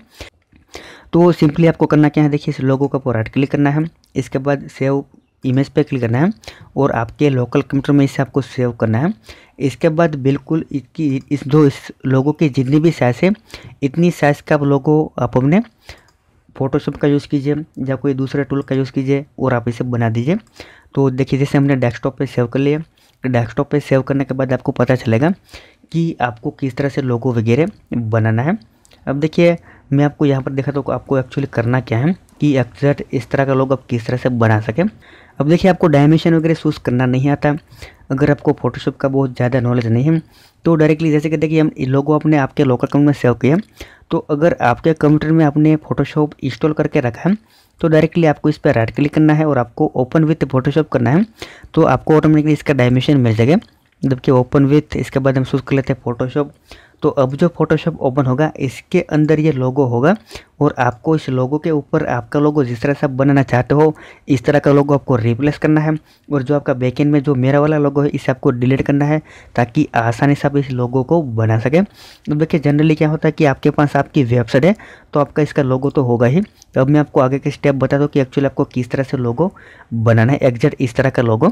तो सिंपली आपको करना क्या है, देखिए इस लोगो का राइट क्लिक करना है, इसके बाद सेव इमेज पे क्लिक करना है और आपके लोकल कंप्यूटर में इसे आपको सेव करना है। इसके बाद बिल्कुल इसकी इस जो इस लोगो की जितनी भी साइज़ है इतनी साइज़ का लोगो आप अपने फ़ोटोशॉप का यूज़ कीजिए या कोई दूसरे टूल का यूज़ कीजिए और आप इसे बना दीजिए। तो देखिए जैसे हमने डेस्कटॉप पे सेव कर लिया, डेस्कटॉप पे सेव करने के बाद आपको पता चलेगा कि आपको किस तरह से लोगो वगैरह बनाना है। अब देखिए मैं आपको यहाँ पर देखा तो आपको एक्चुअली करना क्या है कि एग्जैक्ट इस तरह का लोगो आप किस तरह से बना सकें। अब देखिए आपको डायमेंशन वगैरह चूज़ करना नहीं आता, अगर आपको फोटोशॉप का बहुत ज़्यादा नॉलेज नहीं है तो डायरेक्टली जैसे कि देखिए हम लोगो अपने आपके लोकल कंप्यूटर में सेव किए, तो अगर आपके कंप्यूटर में आपने फोटोशॉप इंस्टॉल करके रखा है तो डायरेक्टली आपको इस पर राइट क्लिक करना है और आपको ओपन विथ फोटोशॉप करना है। तो आपको ऑटोमेटिकली इसका डायमेंशन मिल जाएगा। जबकि ओपन विथ, इसके बाद हम चूज़ कर लेते हैं फोटोशॉप। तो अब जो फोटोशॉप ओपन होगा इसके अंदर ये लोगो होगा और आपको इस लोगो के ऊपर आपका लोगो जिस तरह से आप बनाना चाहते हो इस तरह का लोगो आपको रिप्लेस करना है। और जो आपका बैकएंड में जो मेरा वाला लोगो है इसे आपको डिलीट करना है ताकि आसानी से आप इस लोगो को बना सकें। तो देखिए जनरली क्या होता है कि आपके पास आपकी वेबसाइट है तो आपका इसका लोगो तो होगा ही। तो अब मैं आपको आगे के स्टेप बता दूँ कि एक्चुअली आपको किस तरह से लोगो बनाना है, एग्जैक्ट इस तरह का लोगो।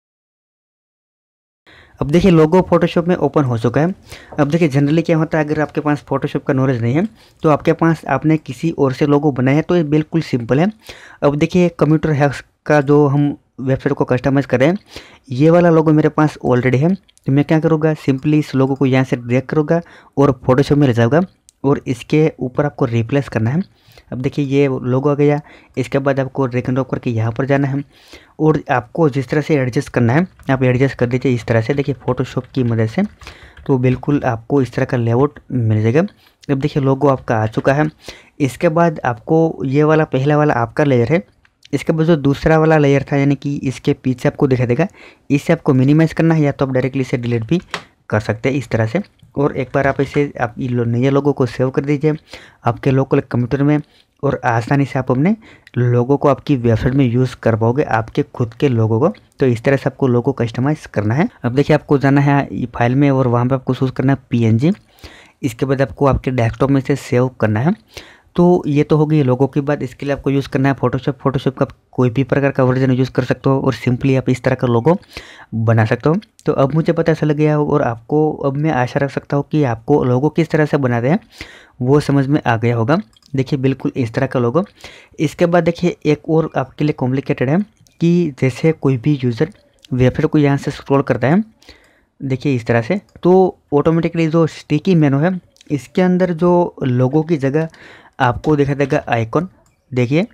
अब देखिए लोगो फोटोशॉप में ओपन हो चुका है। अब देखिए जनरली क्या होता है, अगर आपके पास फोटोशॉप का नॉलेज नहीं है तो आपके पास आपने किसी और से लोगो बनाया है तो ये बिल्कुल सिंपल है। अब देखिए कंप्यूटर हैक्स का जो हम वेबसाइट को कस्टमाइज़ करें, ये वाला लोगो मेरे पास ऑलरेडी है। तो मैं क्या करूँगा, सिंपली इस लोगो को यहाँ से ड्रैग करूँगा और फोटोशॉप में ले जाऊँगा और इसके ऊपर आपको रिप्लेस करना है। अब देखिए ये लोगो आ गया। इसके बाद आपको ड्रैग एंड ड्रॉप करके यहाँ पर जाना है और आपको जिस तरह से एडजस्ट करना है आप एडजस्ट कर दीजिए इस तरह से। देखिए फ़ोटोशॉप की मदद से तो बिल्कुल आपको इस तरह का लेआउट मिल जाएगा। अब देखिए लोगो आपका आ चुका है। इसके बाद आपको ये वाला पहला वाला आपका लेयर है, इसके बाद जो दूसरा वाला लेयर था यानी कि इसके पीछे आपको दिखा देगा, इसे आपको मिनिमाइज़ करना है या तो आप डायरेक्टली इसे डिलीट भी कर सकते हैं इस तरह से। और एक बार आप इसे आप नए लोगों को सेव कर दीजिए आपके लोकल कंप्यूटर में और आसानी से आप अपने लोगों को आपकी वेबसाइट में यूज़ कर पाओगे, आपके खुद के लोगों को। तो इस तरह से आपको लोगो कस्टमाइज़ करना है। अब देखिए आपको जाना है फाइल में और वहाँ पे आपको चूज़ करना है पीएनजी। इसके बाद आपको आपके डेस्कटॉप में से सेव करना है। तो ये तो होगी लोगों की बात। इसके लिए आपको यूज़ करना है फोटोशॉप। फोटोशॉप का कोई भी प्रकार का वर्जन यूज़ कर सकते हो और सिंपली आप इस तरह का लोगो बना सकते हो। तो अब मुझे पता चल गया और आपको अब मैं आशा रख सकता हूँ कि आपको लोगो किस तरह से बनाते हैं वो समझ में आ गया होगा। देखिए बिल्कुल इस तरह का लोगो। इसके बाद देखिए एक और आपके लिए कॉम्प्लिकेटेड है कि जैसे कोई भी यूज़र वेबसाइट को यहाँ से स्क्रॉल करता है, देखिए इस तरह से, तो ऑटोमेटिकली जो स्टिकी मेनू है इसके अंदर जो लोगो की जगह आपको दिखा देगा आइकॉन। देखिए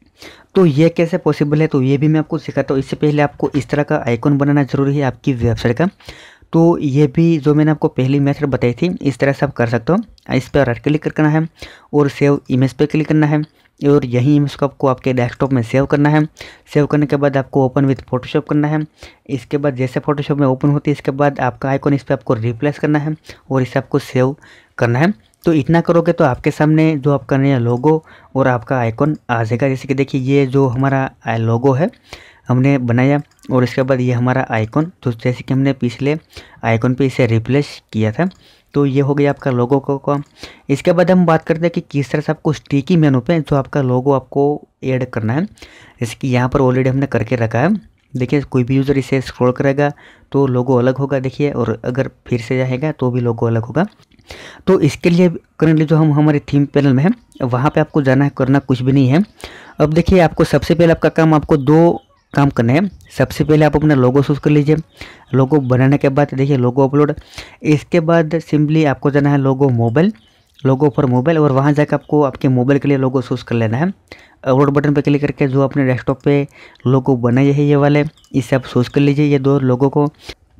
तो ये कैसे पॉसिबल है, तो ये भी मैं आपको सिखाता हूँ। इससे पहले आपको इस तरह का आइकॉन बनाना ज़रूरी है आपकी वेबसाइट का। तो ये भी जो मैंने आपको पहली मेथड बताई थी इस तरह से आप कर सकते हो। इस पर राइट क्लिक करना है और सेव इमेज पे क्लिक करना है और यही इमेज को आपको आपके डेस्कटॉप में सेव करना है। सेव करने के बाद आपको ओपन विथ फोटोशॉप करना है। इसके बाद जैसे फोटोशॉप में ओपन होती है इसके बाद आपका आइकॉन इस पर आपको रिप्लेस करना है और इसे आपको सेव करना है। तो इतना करोगे तो आपके सामने जो आपका नया लोगो और आपका आइकॉन आ जाएगा। जैसे कि देखिए ये जो हमारा लोगो है हमने बनाया और इसके बाद ये हमारा आइकॉन, तो जैसे कि हमने पिछले आइकॉन पे इसे रिप्लेस किया था। तो ये हो गया आपका लोगो को काम। इसके बाद हम बात करते हैं कि किस तरह से आपको स्टिकी मेनू पे जो आपका लोगो आपको ऐड करना है। जैसे कि यहाँ पर ऑलरेडी हमने करके रखा है। देखिए कोई भी यूज़र इसे स्क्रॉल करेगा तो लोगो अलग होगा, देखिए, और अगर फिर से जाएगा तो भी लोगो अलग होगा। तो इसके लिए करंटली जो हम हमारे थीम पैनल में है वहाँ पे आपको जाना है, करना कुछ भी नहीं है। अब देखिए आपको सबसे पहले आपका काम आपको दो काम करना है। सबसे पहले आप अपना लोगो चूज़ कर लीजिए। लोगो बनाने के बाद देखिए लोगो अपलोड, इसके बाद सिंपली आपको जाना है logo mobile, logo for mobile, और वहाँ जाकर आपको आपके मोबाइल के लिए लोगो चूज़ कर लेना है। अपलोड बटन पर क्लिक करके जो अपने डेस्कटॉप पे लोगो बनाए है ये वाले, इसे आप चूज़ कर लीजिए। ये दो लोगों को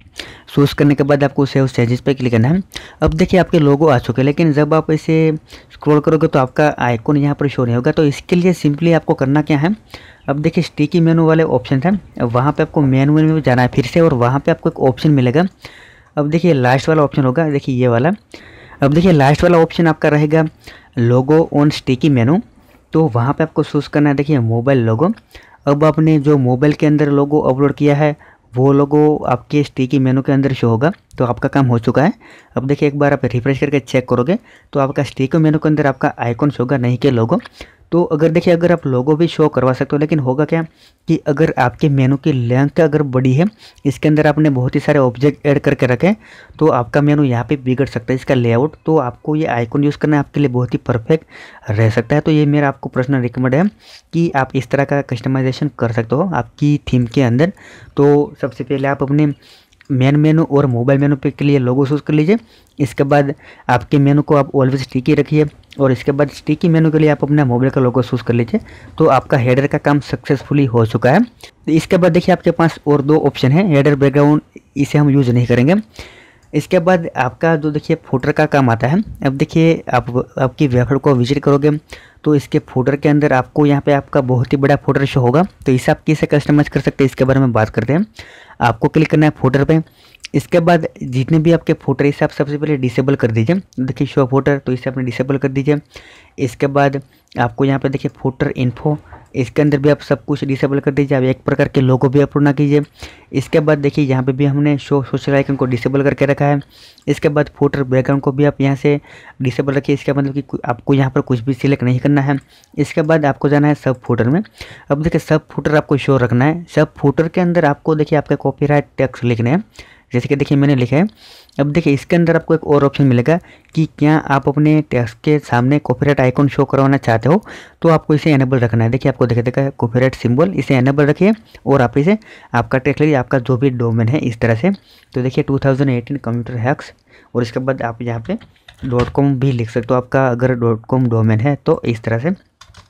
चूज़ करने के बाद आपको सेव चेंजेस पे क्लिक करना है। अब देखिए आपके लोगो आ चुके हैं, लेकिन जब आप इसे स्क्रॉल करोगे तो आपका आइकॉन यहाँ पर शो नहीं होगा। तो इसके लिए सिंपली आपको करना क्या है, अब देखिए स्टिकी मेनू वाले ऑप्शन है, वहाँ पे आपको मेनू में जाना है फिर से, और वहाँ पे आपको एक ऑप्शन मिलेगा। अब देखिए लास्ट वाला ऑप्शन होगा, देखिए ये वाला। अब देखिए लास्ट वाला ऑप्शन आपका रहेगा लोगो ऑन स्टिकी मेनू, तो वहाँ पे आपको चूज़ करना है देखिए मोबाइल लोगो। अब आपने जो मोबाइल के अंदर लोगो अपलोड किया है वो लोगो आपके स्टिकी मेनू के अंदर शो होगा, तो आपका काम हो चुका है। अब देखिए एक बार आप रिफ्रेश करके चेक करोगे तो आपका स्टिकी मेनू के अंदर आपका आइकॉन शो होगा, नहीं कि लोगो। तो अगर देखिए अगर आप लोगो भी शो करवा सकते हो, लेकिन होगा क्या कि अगर आपके मेनू की लेंथ अगर बड़ी है, इसके अंदर आपने बहुत ही सारे ऑब्जेक्ट ऐड करके रखे, तो आपका मेनू यहाँ पे बिगड़ सकता है इसका लेआउट। तो आपको ये आइकॉन यूज़ करना आपके लिए बहुत ही परफेक्ट रह सकता है। तो ये मेरा आपको पर्सनल रिकमेंड है कि आप इस तरह का कस्टमाइजेशन कर सकते हो आपकी थीम के अंदर। तो सबसे पहले आप अपने मेन मेनू और मोबाइल मेनू पे के लिए लोगो चूज़ कर लीजिए। इसके बाद आपके मेनू को आप ऑलवेज स्टिकी रखिए, और इसके बाद स्टिकी मेनू के लिए आप अपना मोबाइल का लोगो चूज़ कर लीजिए। तो आपका हेडर का काम सक्सेसफुली हो चुका है। तो इसके बाद देखिए आपके पास और दो ऑप्शन है, हेडर बैकग्राउंड, इसे हम यूज़ नहीं करेंगे। इसके बाद आपका जो देखिए फुटर का काम आता है। अब देखिए आप आपकी वेबसाइट को विजिट करोगे तो इसके फुटर के अंदर आपको यहाँ पे आपका बहुत ही बड़ा फुटर शो होगा, तो इसे आप कैसे कस्टमाइज कर सकते हैं इसके बारे में बात करते हैं। आपको क्लिक करना है फुटर पे। इसके बाद जितने भी आपके फुटर इसे आप सबसे पहले डिसेबल कर दीजिए। देखिए शो फुटर, तो इसे आपने डिसेबल कर दीजिए। इसके बाद आपको यहाँ पे देखिए फुटर इन्फो, इसके अंदर भी आप सब कुछ डिसेबल कर दीजिए। आप एक प्रकार के लोगो भी अपलोड ना कीजिए। इसके बाद देखिए यहाँ पे भी हमने शो सोशल आइकन को डिसेबल करके रखा है। इसके बाद फुटर बैकग्राउंड को भी आप यहाँ से डिसेबल रखिए। इसका मतलब कि आपको यहाँ पर कुछ भी सिलेक्ट नहीं करना है। इसके बाद आपको जाना है सब फुटर में। अब देखिए सब फुटर आपको शो रखना है। सब फुटर के अंदर आपको देखिए आपका कॉपीराइट टैक्स लिखने हैं, जैसे कि देखिए मैंने लिखा है। अब देखिए इसके अंदर आपको एक और ऑप्शन मिलेगा कि क्या आप अपने टेक्स्ट के सामने कॉपीराइट आइकॉन शो करवाना चाहते हो, तो आपको इसे एनेबल रखना है। देखिए आपको देखिए देखा कॉपीराइट सिंबल, इसे एनेबल रखिए और आप इसे आपका टेक्स्ट लीजिए, आपका जो भी डोमेन है इस तरह से। तो देखिए two thousand eighteen computer hacks, और इसके बाद आप यहाँ पे डॉट कॉम भी लिख सकते हो आपका अगर डॉट कॉम डोमेन है तो, इस तरह से।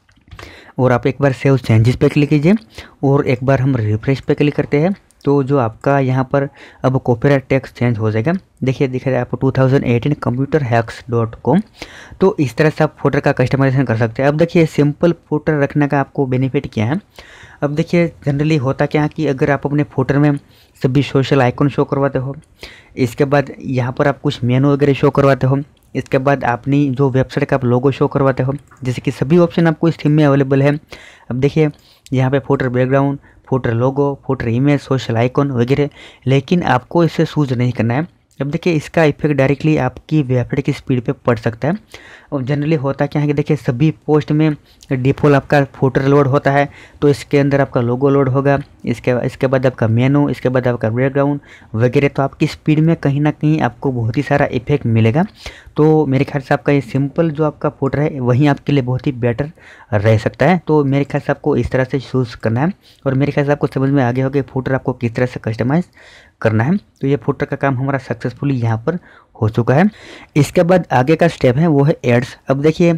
और आप एक बार सेव चेंजेस पे क्लिक कीजिए और एक बार हम रिफ्रेश पे क्लिक करते हैं तो जो आपका यहाँ पर अब कॉपीराइट टैक्स चेंज हो जाएगा। देखिए दिख रहा है आपको two thousand eighteen computer hacks dot com. तो इस तरह से आप फोल्डर का कस्टमाइजेशन कर सकते हैं। अब देखिए सिंपल फोल्डर रखने का आपको बेनिफिट क्या है। अब देखिए जनरली होता क्या है कि अगर आप अपने फोल्डर में सभी सोशल आइकन शो करवाते हो, इसके बाद यहाँ पर आप कुछ मेनू वगैरह शो करवाते हो, इसके बाद अपनी जो वेबसाइट का आप लोगो शो करवाते हो, जैसे कि सभी ऑप्शन आपको इस थीम में अवेलेबल है। अब देखिए यहाँ पे folder background, folder logo, folder image, social icon वगैरह, लेकिन आपको इसे चूज नहीं करना है। अब देखिए इसका इफेक्ट डायरेक्टली आपकी वेबसाइट की स्पीड पे पड़ सकता है। और जनरली होता क्या है कि देखिए सभी पोस्ट में डिफ़ॉल्ट आपका फोल्डर लोड होता है, तो इसके अंदर आपका लोगो लोड होगा, इसके इसके बाद आपका मेनू, इसके बाद आपका बैकग्राउंड वगैरह। तो आपकी स्पीड में कहीं ना कहीं आपको बहुत ही सारा इफेक्ट मिलेगा। तो मेरे ख्याल से आपका ये सिंपल जो आपका फोल्डर है वही आपके लिए बहुत ही बेटर रह सकता है। तो मेरे ख्याल से आपको इस तरह से चूज़ करना है, और मेरे ख्याल से आपको समझ में आ गया होगा कि फोल्डर आपको किस तरह से कस्टमाइज करना है। तो ये फोल्डर का काम हमारा सक्सेसफुली यहाँ पर हो चुका है। इसके बाद आगे का स्टेप है वो है एड्स। अब देखिए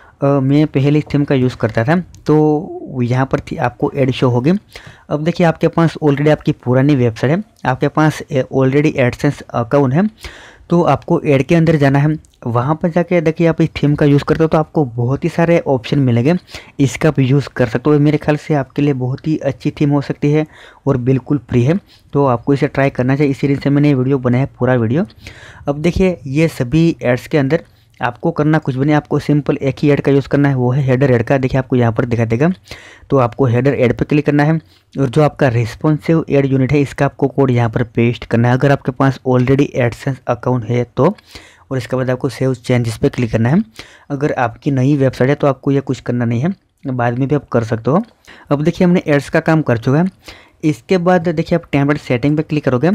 मैं पहले थीम का यूज़ करता था तो यहाँ पर थी आपको एड शो होगी। अब देखिए आपके पास ऑलरेडी आपकी पुरानी वेबसाइट है, आपके पास ऑलरेडी एडसेंस अकाउंट है, तो आपको ऐड के अंदर जाना है। वहाँ पर जाके देखिए आप इस थीम का यूज़ करते हो तो आपको बहुत ही सारे ऑप्शन मिलेंगे, इसका भी यूज़ कर सकते हो। मेरे ख्याल से आपके लिए बहुत ही अच्छी थीम हो सकती है और बिल्कुल फ्री है, तो आपको इसे ट्राई करना चाहिए। इसी रीज़न से मैंने ये वीडियो बनाया है, पूरा वीडियो। अब देखिए ये सभी एड्स के अंदर आपको करना कुछ भी नहीं, आपको सिंपल एक ही ऐड का यूज़ करना है, वो है हेडर ऐड का। देखिए आपको यहाँ पर दिखा देगा, तो आपको हेडर ऐड पर क्लिक करना है और जो आपका रिस्पॉन्सिव ऐड यूनिट है इसका आपको कोड यहाँ पर पेस्ट करना है अगर आपके पास ऑलरेडी एडसेंस अकाउंट है तो। और इसके बाद आपको सेव चेंजेस पे क्लिक करना है। अगर आपकी नई वेबसाइट है तो आपको यह कुछ करना नहीं है, बाद में भी आप कर सकते हो। अब देखिए हमने एड्स का काम कर चुका है। इसके बाद देखिए आप टेम्पलेट सेटिंग पे क्लिक करोगे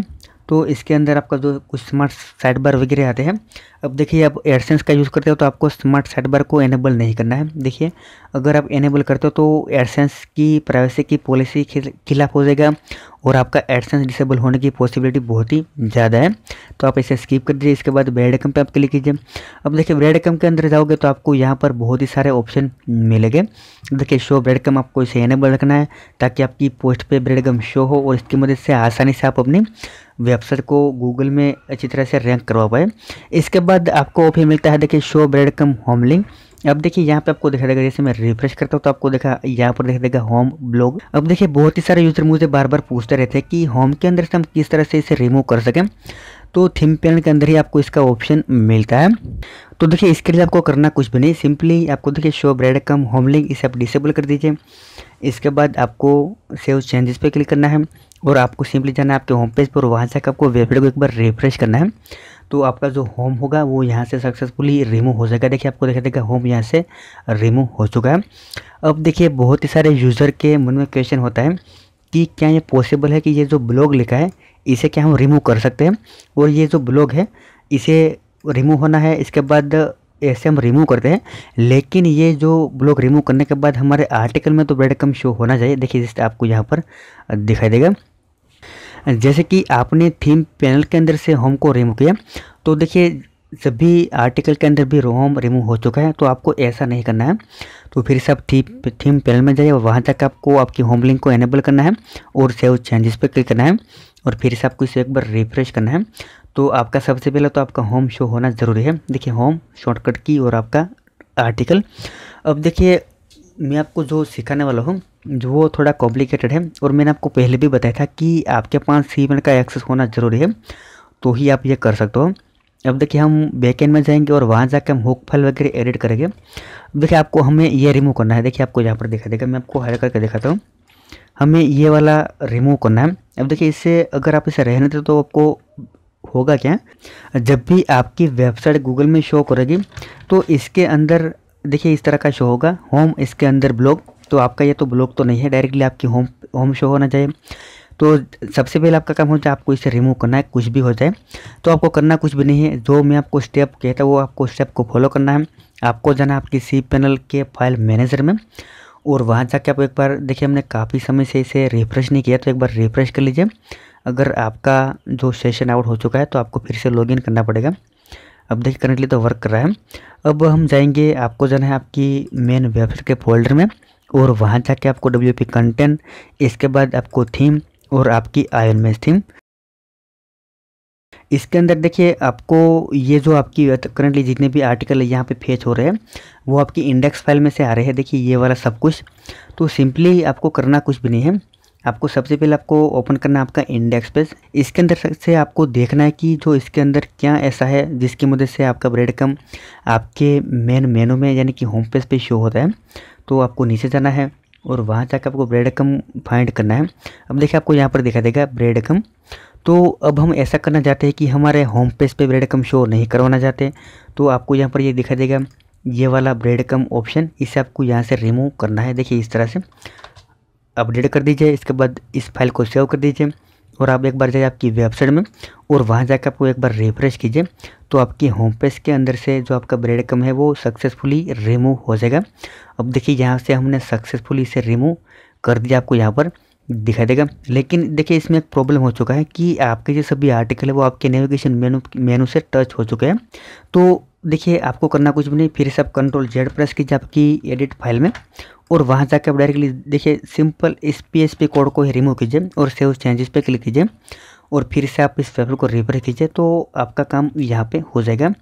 तो इसके अंदर आपका जो कुछ स्मार्ट साइड बार वगैरह आते हैं। अब देखिए आप एडसेंस का यूज़ करते हो तो आपको स्मार्ट साइड बार को एनेबल नहीं करना है। देखिए अगर आप एनेबल करते हो तो एडसेंस की प्राइवेसी की पॉलिसी खिलाफ हो जाएगा और आपका एडसेंस डिसेबल होने की पॉसिबिलिटी बहुत ही ज़्यादा है। तो आप इसे स्किप कर दीजिए। इसके बाद ब्रेड कम पे आप क्लिक कीजिए। अब देखिए ब्रेड कम के अंदर जाओगे तो आपको यहाँ पर बहुत ही सारे ऑप्शन मिलेंगे। देखिए शो ब्रेड कम आपको इसे एनेबल रखना है ताकि आपकी पोस्ट पे ब्रेड कम शो हो और इसकी मदद से आसानी से आप अपनी वेबसाइट को गूगल में अच्छी तरह से रैंक करवा पाए। इसके बाद आपको ऑप्शन मिलता है देखिए show breadcrumb home link. अब देखिए यहाँ पे आपको दिखा देगा, जैसे मैं रिफ्रेश करता हूँ तो आपको देखा यहाँ पर दिखा देगा होम ब्लॉग। अब देखिए बहुत ही सारे यूजर मुझे बार बार पूछते रहते हैं कि होम के अंदर से हम किस तरह से इसे रिमूव कर सकें। तो थीम पैनल के अंदर ही आपको इसका ऑप्शन मिलता है। तो देखिए इसके लिए आपको करना कुछ भी नहीं, सिंपली आपको देखिए show breadcrumb home link इसे आप डिसेबल कर दीजिए। इसके बाद आपको सेव चेंजेस पे क्लिक करना है और आपको सिंपली जाना है आपके होम पेज पर। वहाँ से आपको वेबसाइट को एक बार रिफ्रेश करना है तो आपका जो होम होगा वो यहाँ से सक्सेसफुली रिमूव हो जाएगा। देखिए आपको दिखा देगा होम यहाँ से रिमूव हो चुका है। अब देखिए बहुत ही सारे यूज़र के मन में क्वेश्चन होता है कि क्या ये पॉसिबल है कि ये जो ब्लॉग लिखा है इसे क्या हम रिमूव कर सकते हैं, और ये जो ब्लॉग है इसे रिमूव होना है। इसके बाद ऐसे हम रिमूव करते हैं, लेकिन ये जो ब्लॉग रिमूव करने के बाद हमारे आर्टिकल में तो ब्रेड कम शो होना चाहिए। देखिए जिससे आपको यहाँ पर दिखाई देगा। जैसे कि आपने थीम पैनल के अंदर से होम को रिमूव किया तो देखिए सभी आर्टिकल के अंदर भी होम रिमूव हो चुका है। तो आपको ऐसा नहीं करना है। तो फिर से आप थीम थीम पैनल में जाइए और वहाँ तक आपको आपकी होम लिंक को एनेबल करना है और सेव चेंजेस पे क्लिक करना है और फिर से आपको इसे एक बार रिफ्रेश करना है। तो आपका सबसे पहले तो आपका होम शो होना ज़रूरी है। देखिए होम, शॉर्टकट की और आपका आर्टिकल। अब देखिए मैं आपको जो सिखाने वाला हूँ जो वो थोड़ा कॉम्प्लिकेटेड है और मैंने आपको पहले भी बताया था कि आपके पास सी पैनल का एक्सेस होना ज़रूरी है तो ही आप ये कर सकते हो। अब देखिए हम बैकएंड में जाएंगे और वहाँ जाकर हम हुक फाइल वगैरह एडिट करेंगे। देखिए आपको हमें ये रिमूव करना है। देखिए आपको यहाँ पर दिखा देगा, मैं आपको हाइड करके दिखाता हूँ। हमें ये वाला रिमूव करना है। अब देखिए इससे अगर आप इसे रहने देते तो आपको होगा क्या, जब भी आपकी वेबसाइट गूगल में शो करेगी तो इसके अंदर देखिए इस तरह का शो होगा होम, इसके अंदर ब्लॉग। तो आपका ये तो ब्लॉग तो नहीं है, डायरेक्टली आपकी होम होम शो होना चाहिए। तो सबसे पहले आपका काम हो जाए आपको इसे रिमूव करना है, कुछ भी हो जाए। तो आपको करना कुछ भी नहीं है, जो मैं आपको स्टेप कहता हूँ वो आपको स्टेप को फॉलो करना है। आपको जाना आपकी सी पैनल के फाइल मैनेजर में और वहाँ जाके आप एक बार देखिए हमने काफ़ी समय से इसे रिफ्रेश नहीं किया तो एक बार रिफ्रेश कर लीजिए। अगर आपका जो सेशन आउट हो चुका है तो आपको फिर से लॉगिन करना पड़ेगा। अब देखिए करंटली तो वर्क कर रहा है। अब हम जाएंगे, आपको जाना है आपकी मेन वेबसाइट के फोल्डर में और वहाँ जाके आपको डब्ल्यू पी कंटेंट, इसके बाद आपको थीम और आपकी आयरन मैच थीम। इसके अंदर देखिए आपको ये जो आपकी करंटली जितने भी आर्टिकल यहाँ पे फेच हो रहे हैं वो आपकी इंडेक्स फाइल में से आ रहे हैं। देखिए ये वाला सब कुछ। तो सिंपली आपको करना कुछ भी नहीं है। आपको सबसे पहले आपको ओपन करना है आपका इंडेक्स पेज। इसके अंदर से आपको देखना है कि जो इसके अंदर क्या ऐसा है जिसकी मदद से आपका ब्रेड कम आपके मेन मेनू में यानी कि होम पेज पे शो होता है। तो आपको नीचे जाना है और वहाँ जाकर आपको ब्रेड कम फाइंड करना है। अब देखिए आपको यहाँ पर दिखा देगा ब्रेड कम। तो अब हम ऐसा करना चाहते हैं कि हमारे होम पेज पे ब्रेड कम शो नहीं करवाना चाहते, तो आपको यहाँ पर ये दिखा देगा ये वाला ब्रेड कम ऑप्शन, इसे आपको यहाँ से रिमूव करना है। देखिए इस तरह से अपडेट कर दीजिए। इसके बाद इस फाइल को सेव कर दीजिए और आप एक बार जाइए आपकी वेबसाइट में और वहाँ जाकर आपको एक बार रिफ्रेश कीजिए तो आपकी होम पेज के अंदर से जो आपका ब्रेड कम है वो सक्सेसफुली रिमूव हो जाएगा। अब देखिए यहाँ से हमने सक्सेसफुली इसे रिमूव कर दिया, आपको यहाँ पर दिखाई देगा। लेकिन देखिए इसमें एक प्रॉब्लम हो चुका है कि आपके जो सभी आर्टिकल है वो आपके नेविगेशन मेनू मेनू से टच हो चुके हैं। तो देखिए आपको करना कुछ भी नहीं, फिर से आप कंट्रोल जेड प्रेस कीजिए आपकी एडिट फाइल में और वहाँ जाकर आप डायरेक्टली देखिए सिंपल इस पी एच पी कोड को ही रिमूव कीजिए और सेव चेंजेस पे क्लिक कीजिए और फिर से आप इस फेवर को रिफ्रेश कीजिए तो आपका काम यहाँ पे हो जाएगा।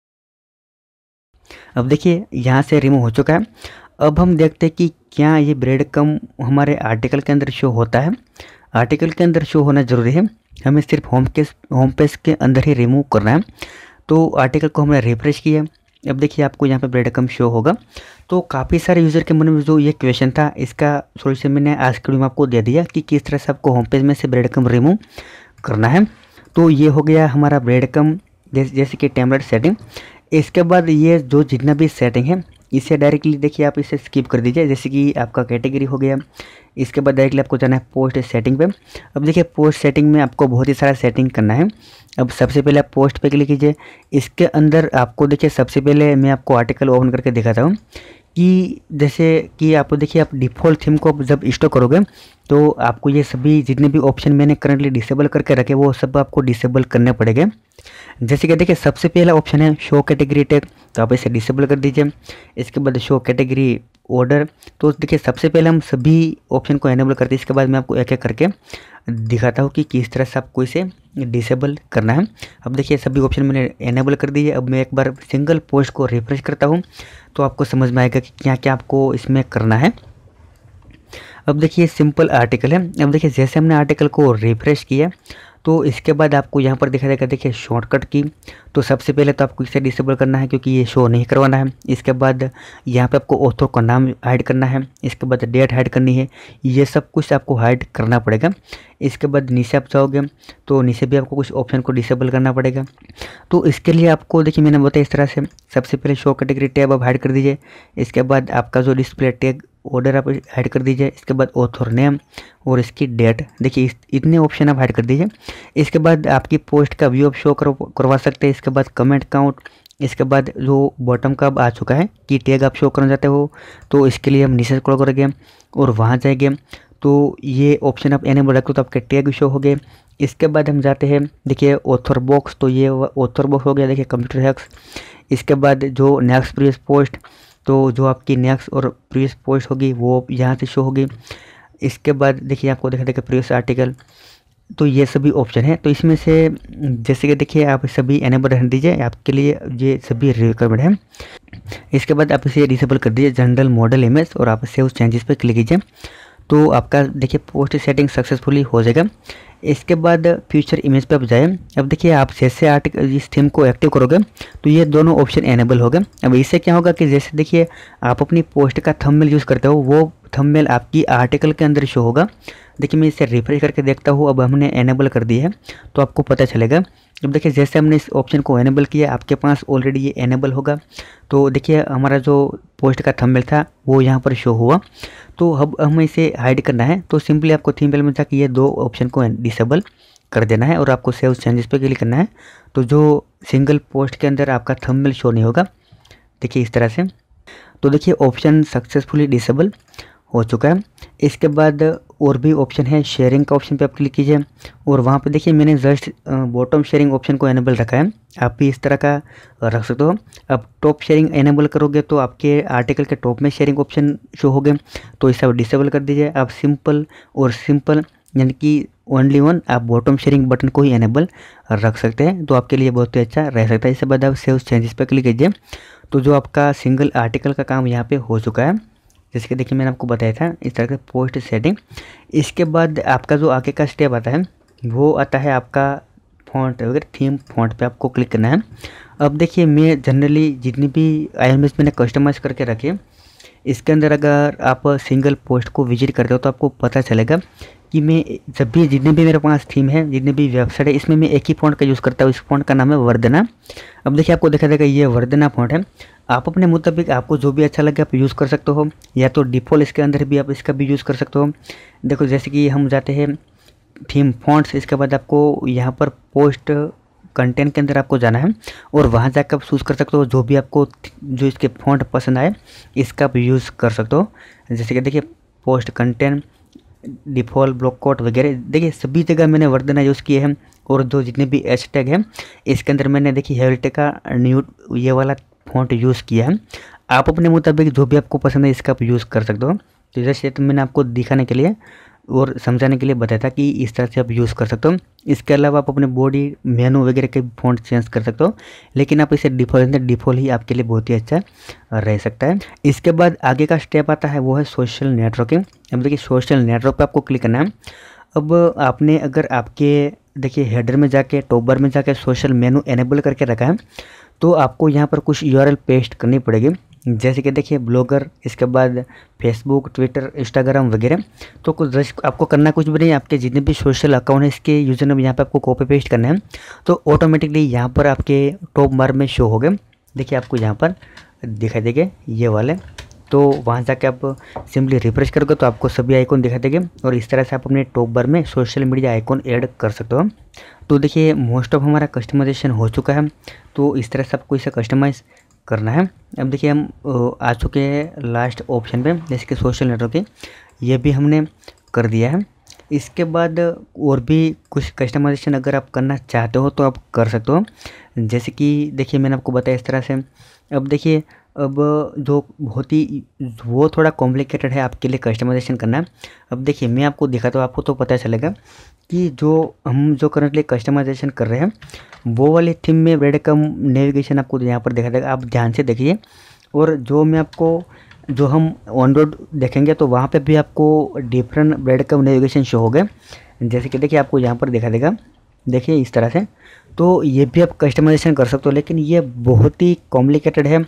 अब देखिए यहाँ से रिमूव हो चुका है। अब हम देखते हैं कि क्या ये ब्रेड कम हमारे आर्टिकल के अंदर शो होता है। आर्टिकल के अंदर शो होना ज़रूरी है, हमें सिर्फ होम के होम पेज के अंदर ही रिमूव करना है। तो आर्टिकल को हमने रिफ्रेश किया। अब देखिए आपको यहाँ पे ब्रेड कम शो होगा। तो काफ़ी सारे यूज़र के मन में जो ये क्वेश्चन था इसका सॉल्यूशन मैंने आज के वीडियो में आपको दे दिया कि किस तरह से आपको होम पेज में से ब्रेड कम रिमूव करना है। तो ये हो गया हमारा ब्रेड कम जैसे जैसे कि टेम्पलेट सेटिंग। इसके बाद ये जो जितना भी सेटिंग है इसे डायरेक्टली देखिए आप इसे स्किप कर दीजिए। जैसे कि आपका कैटेगरी हो गया, इसके बाद डायरेक्टली आपको जाना है पोस्ट सेटिंग पे। अब देखिए पोस्ट सेटिंग में आपको बहुत ही सारा सेटिंग करना है। अब सबसे पहले आप पोस्ट पे क्लिक कीजिए। इसके अंदर आपको देखिए सबसे पहले मैं आपको आर्टिकल ओपन करके दिखाता हूँ कि जैसे कि आपको देखिए आप डिफ़ॉल्ट थीम को जब इंस्टॉल करोगे तो आपको ये सभी जितने भी ऑप्शन मैंने करंटली डिसेबल करके रखे वो सब आपको डिसेबल करने पड़ेंगे। जैसे कि देखिए सबसे पहला ऑप्शन है शो कैटेगरी टैग, तो आप इसे डिसेबल कर दीजिए। इसके बाद शो कैटेगरी ऑर्डर, तो देखिए सबसे पहले हम सभी ऑप्शन को एनेबल करते हैं। इसके बाद मैं आपको एक एक करके दिखाता हूँ कि किस तरह से आपको इसे डिसेबल करना है। अब देखिए सभी ऑप्शन मैंने एनेबल कर दिए। अब मैं एक बार सिंगल पोस्ट को रिफ्रेश करता हूँ तो आपको समझ में आएगा कि क्या क्या आपको इसमें करना है। अब देखिए सिंपल आर्टिकल है। अब देखिए जैसे हमने आर्टिकल को रिफ्रेश किया तो इसके बाद आपको यहाँ पर दिखाई देगा देखिए शॉर्टकट की, तो सबसे पहले तो आपको इसे डिसेबल करना है क्योंकि ये शो नहीं करवाना है। इसके बाद यहाँ पे आपको ऑथर का नाम हाइड करना है। इसके बाद डेट हाइड करनी है, ये सब कुछ आपको हाइड करना पड़ेगा। इसके बाद नीचे आप जाओगे तो नीचे भी आपको कुछ ऑप्शन को डिसेबल करना पड़ेगा। तो इसके लिए आपको देखिए मैंने बताया इस तरह से, सबसे पहले शो कैटेगरी टैब आप हाइड कर दीजिए। इसके बाद आपका जो डिस्प्ले टैग ऑर्डर आप ऐड कर दीजिए। इसके बाद ऑथर नेम और इसकी डेट, देखिए इस इतने ऑप्शन आप हाइड कर दीजिए। इसके बाद आपकी पोस्ट का व्यू आप शो करवा सकते हैं। इसके बाद कमेंट काउंट, इसके बाद जो बॉटम का अब आ चुका है कि टैग आप शो करना चाहते हो तो इसके लिए हम नीचे स्क्रॉल करेंगे और वहाँ जाएंगे तो ये ऑप्शन आप एनेबल रखो तो आपके टैग शो हो गए। इसके बाद हम जाते हैं देखिए ऑथर बॉक्स, तो ये ऑथर बॉक्स हो गया देखिए कंप्यूटर हैक्स। इसके बाद जो नेक्स्ट प्रीवियस पोस्ट, तो जो आपकी नेक्स्ट और प्रीवियस पोस्ट होगी वो यहाँ से शो होगी। इसके बाद देखिए आपको देखा देखिए प्रीवियस आर्टिकल, तो ये सभी ऑप्शन है। तो इसमें से जैसे कि देखिए आप सभी एनेबल रख दीजिए, आपके लिए ये सभी रिक्वायरमेंट है। इसके बाद आप इसे डिसेबल कर दीजिए जनरल मॉडल इमेज और आप सेव चेंजेस पे क्लिक कीजिए तो आपका देखिए पोस्ट सेटिंग सक्सेसफुली हो जाएगा। इसके बाद फ्यूचर इमेज पे आप जाए। अब देखिए आप जैसे आर्टिकल इस थीम को एक्टिव करोगे तो ये दोनों ऑप्शन एनेबल हो गए। अब इससे क्या होगा कि जैसे देखिए आप अपनी पोस्ट का थंबनेल यूज़ करते हो वो थंबनेल आपकी आर्टिकल के अंदर शो होगा। देखिए मैं इसे रिफ्रेश करके देखता हूँ, अब हमने एनेबल कर दी है तो आपको पता चलेगा। अब देखिए जैसे हमने इस ऑप्शन को एनेबल किया आपके पास ऑलरेडी ये एनेबल होगा। तो देखिए हमारा जो पोस्ट का थंबनेल था वो यहाँ पर शो हुआ। तो अब हमें इसे हाइड करना है तो सिंपली आपको थीम पैनल में जाकर ये दो ऑप्शन को डिसेबल कर देना है और आपको सेव चेंजेस पे क्लिक करना है। तो जो सिंगल पोस्ट के अंदर आपका थंबनेल शो नहीं होगा, देखिए इस तरह से। तो देखिए ऑप्शन सक्सेसफुली डिसेबल हो चुका है। इसके बाद और भी ऑप्शन है, शेयरिंग का ऑप्शन पे आप क्लिक कीजिए और वहाँ पे देखिए मैंने जस्ट बॉटम शेयरिंग ऑप्शन को एनेबल रखा है, आप भी इस तरह का रख सकते हो। अब टॉप शेयरिंग एनेबल करोगे तो आपके आर्टिकल के टॉप में शेयरिंग ऑप्शन शो हो गए, तो इसे आप डिसेबल कर दीजिए। आप सिंपल और सिंपल यानी कि ओनली वन आप बॉटम शेयरिंग बटन को ही एनेबल रख सकते हैं, तो आपके लिए बहुत ही अच्छा रह सकता है। इसके बाद आप सेव चेंजेस पर क्लिक कीजिए तो जो आपका सिंगल आर्टिकल का काम यहाँ पे हो चुका है, जैसे कि देखिए मैंने आपको बताया था इस तरह से पोस्ट सेटिंग। इसके बाद आपका जो आगे का स्टेप आता है वो आता है आपका फॉन्ट वगैरह थीम फॉन्ट पे आपको क्लिक करना है। अब देखिए मैं जनरली जितनी भी आईएमएस मैंने कस्टमाइज़ करके रखे, इसके अंदर अगर आप सिंगल पोस्ट को विजिट करते हो तो आपको पता चलेगा कि मैं जब भी जितने भी मेरे पास थीम है, जितने भी वेबसाइट है, इसमें मैं एक ही फॉन्ट का यूज़ करता हूँ। इस फॉन्ट का नाम है वर्धना। अब देखिए आपको देखा देगा ये वर्धना फॉन्ट है। आप अपने मुताबिक आपको जो भी अच्छा लगे आप यूज़ कर सकते हो, या तो डिफ़ॉल्ट इसके अंदर भी आप इसका भी यूज़ कर सकते हो। देखो जैसे कि हम जाते हैं थीम फॉन्ट्स, इसके बाद आपको यहाँ पर पोस्ट कंटेंट के अंदर आपको जाना है और वहाँ जाकर आप चूज़ कर सकते हो जो भी आपको जो इसके फॉन्ट पसंद आए इसका आप यूज़ कर सकते हो। जैसे कि देखिए post content, default, block quote वगैरह, देखिए सभी जगह मैंने वर्धना यूज़ किए हैं। और जो जितने भी हैश टैग हैं इसके अंदर मैंने देखिए हेरिटेज का न्यू ये वाला फॉन्ट यूज़ किया है। आप अपने मुताबिक जो भी आपको पसंद है इसका आप यूज़ कर सकते हो। तो जैसे तो मैंने आपको दिखाने के लिए और समझाने के लिए बताया था कि इस तरह से आप यूज़ कर सकते हो। इसके अलावा आप अपने बॉडी मेनू वगैरह के फॉन्ट चेंज कर सकते हो, लेकिन आप इसे डिफ़ॉल्ट डिफ़ॉल्ट ही आपके लिए बहुत ही अच्छा रह सकता है। इसके बाद आगे का स्टेप आता है वो है सोशल नेटवर्किंग। अब देखिए सोशल नेटवर्क पे आपको क्लिक करना है। अब आपने अगर आपके देखिए हेडर में जाके टॉप बार में जाके सोशल मेनू एनेबल करके रखा है तो आपको यहाँ पर कुछ यूआरएल पेस्ट करनी पड़ेगी। जैसे कि देखिए ब्लॉगर, इसके बाद फेसबुक, ट्विटर, इंस्टाग्राम वगैरह। तो कुछ जस्ट आपको करना कुछ भी नहीं, आपके जितने भी सोशल अकाउंट है इसके यूजर नेम यहाँ पे आपको कॉपी पेस्ट करना है तो ऑटोमेटिकली यहाँ पर आपके टॉप बार में शो हो गए। देखिए आपको यहाँ पर दिखाई देंगे ये वाले। तो वहाँ जाके आप सिंपली रिफ्रेश करोगे तो आपको सभी आइकॉन दिखाई देंगे और इस तरह से आप अपने टॉप बार में सोशल मीडिया आइकॉन ऐड कर सकते हो। तो देखिए मोस्ट ऑफ हमारा कस्टमाइजेशन हो चुका है। तो इस तरह से आपको इसे कस्टमाइज़ करना है। अब देखिए हम आ चुके हैं लास्ट ऑप्शन पे, जैसे कि सोशल नेटवर्किंग, ये भी हमने कर दिया है। इसके बाद और भी कुछ कस्टमाइजेशन अगर आप करना चाहते हो तो आप कर सकते हो, जैसे कि देखिए मैंने आपको बताया इस तरह से। अब देखिए अब जो बहुत ही वो थोड़ा कॉम्प्लिकेटेड है आपके लिए कस्टमाइजेशन करना। अब देखिए मैं आपको दिखाता हूँ, आपको तो पता चलेगा कि जो हम जो करंटली कस्टमाइजेशन कर रहे हैं वो वाली थीम में ब्रेडकम नेविगेशन आपको यहाँ पर दिखा देगा। आप ध्यान से देखिए। और जो मैं आपको जो हम ऑन रोड देखेंगे तो वहाँ पे भी आपको डिफरेंट ब्रेडकम नेविगेशन शो हो गए, जैसे कि देखिए आपको यहाँ पर दिखा देगा, देखिए इस तरह से। तो ये भी आप कस्टमाइजेशन कर सकते हो, लेकिन ये बहुत ही कॉम्प्लिकेटेड है,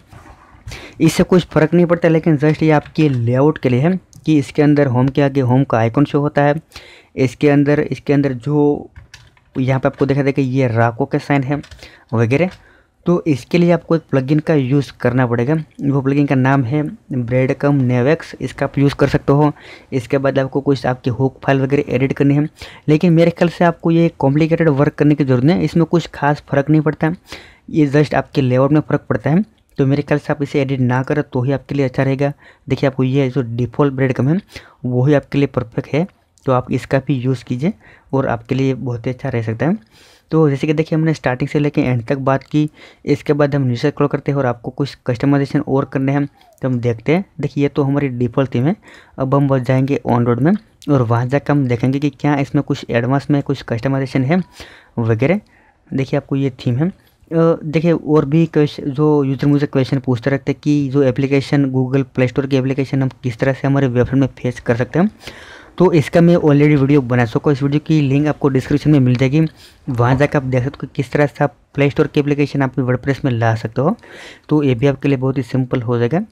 इससे कुछ फ़र्क नहीं पड़ता। लेकिन जस्ट ये आपके लेआउट के लिए है कि इसके अंदर होम के आगे होम का आइकॉन शो होता है। इसके अंदर इसके अंदर जो यहाँ पे आपको देखा देगा ये राको के साइन है वगैरह। तो इसके लिए आपको एक प्लगइन का यूज़ करना पड़ेगा। वो प्लगइन का नाम है ब्रेडकम नेवेक्स, इसका आप यूज़ कर सकते हो। इसके बाद आपको कुछ आपकी हुक फाइल वगैरह एडिट करनी है, लेकिन मेरे ख्याल से आपको ये कॉम्प्लिकेटेड वर्क करने की ज़रूरत नहीं है। इसमें कुछ खास फ़र्क नहीं पड़ता, ये जस्ट आपके लेआउट में फ़र्क पड़ता है। तो मेरे ख्याल से आप इसे एडिट ना करें तो ही आपके लिए अच्छा रहेगा। देखिए आपको ये जो डिफ़ॉल्ट ब्रेडकम है वो ही आपके लिए परफेक्ट है, तो आप इसका भी यूज़ कीजिए और आपके लिए बहुत ही अच्छा रह सकता है। तो जैसे कि देखिए हमने स्टार्टिंग से लेकर एंड तक बात की। इसके बाद हम नीचे स्क्रॉल करते हैं और आपको कुछ कस्टमाइजेशन और करने हैं तो हम देखते हैं। देखिए ये तो हमारी डिफ़ॉल्ट थीम है। अब हम बस जाएंगे ऑन रोड में और वहाँ जाकर हम देखेंगे कि क्या इसमें कुछ एडवांस में कुछ कस्टमाइजेशन है वगैरह। देखिए आपको ये थीम है। देखिए और भी जो यूज़र मुझे क्वेश्चन पूछते रहते हैं कि जो एप्लीकेशन गूगल प्ले स्टोर की एप्लीकेशन हम किस तरह से हमारे वेबसाइट में फेच कर सकते हैं, तो इसका मैं ऑलरेडी वीडियो बना सकूँ। इस वीडियो की लिंक आपको डिस्क्रिप्शन में मिल जाएगी, वहाँ जाकर आप देख सकते हो किस तरह से आप प्ले स्टोर की एप्लीकेशन आप वर्डप्रेस में ला सकते हो। तो ये भी आपके लिए बहुत ही सिंपल हो जाएगा।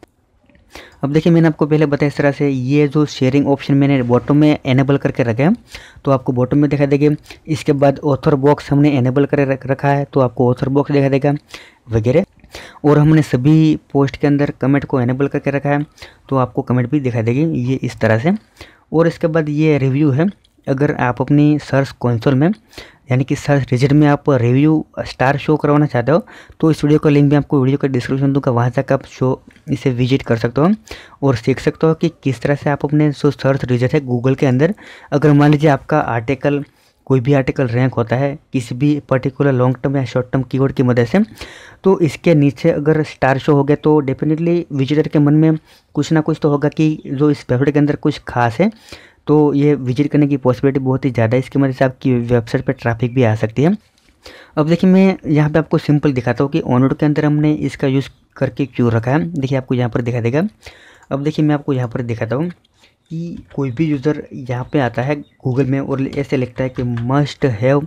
अब देखिए मैंने आपको पहले बताया इस तरह से ये जो शेयरिंग ऑप्शन मैंने बॉटम में एनेबल करके रखा है, तो आपको बॉटम में दिखा देगा। इसके बाद ऑथर बॉक्स हमने एनेबल कर रखा है, तो आपको ऑथर बॉक्स दिखा देगा वगैरह। और हमने सभी पोस्ट के अंदर कमेंट को एनेबल करके रखा है, तो आपको कमेंट भी दिखा देगी ये इस तरह से। और इसके बाद ये रिव्यू है। अगर आप अपनी सर्च कंसोल में यानी कि सर्च रिजल्ट में आप रिव्यू स्टार शो करवाना चाहते हो तो इस वीडियो का लिंक भी आपको वीडियो का डिस्क्रिप्शन दूंगा, वहाँ जाकर आप शो इसे विजिट कर सकते हो और सीख सकते हो कि किस तरह से आप अपने जो सर्च रिजल्ट है गूगल के अंदर, अगर मान लीजिए आपका आर्टिकल कोई भी आर्टिकल रैंक होता है किसी भी पर्टिकुलर लॉन्ग टर्म या शॉर्ट टर्म कीवर्ड की मदद से, तो इसके नीचे अगर स्टार शो हो गया तो डेफिनेटली विजिटर के मन में कुछ ना कुछ तो होगा कि जो इस वेबसाइट के अंदर कुछ खास है, तो ये विजिट करने की पॉसिबिलिटी बहुत ही ज़्यादा है। इसकी मदद से आपकी वेबसाइट पर ट्रैफिक भी आ सकती है। अब देखिए मैं यहाँ पे आपको सिंपल दिखाता हूँ कि ऑनरोड के अंदर हमने इसका यूज़ करके क्यों रखा है। देखिए आपको यहाँ पर दिखा देगा। अब देखिए मैं आपको यहाँ पर दिखाता हूँ कि कोई भी यूज़र यहाँ पे आता है गूगल में और ऐसे लिखता है कि must have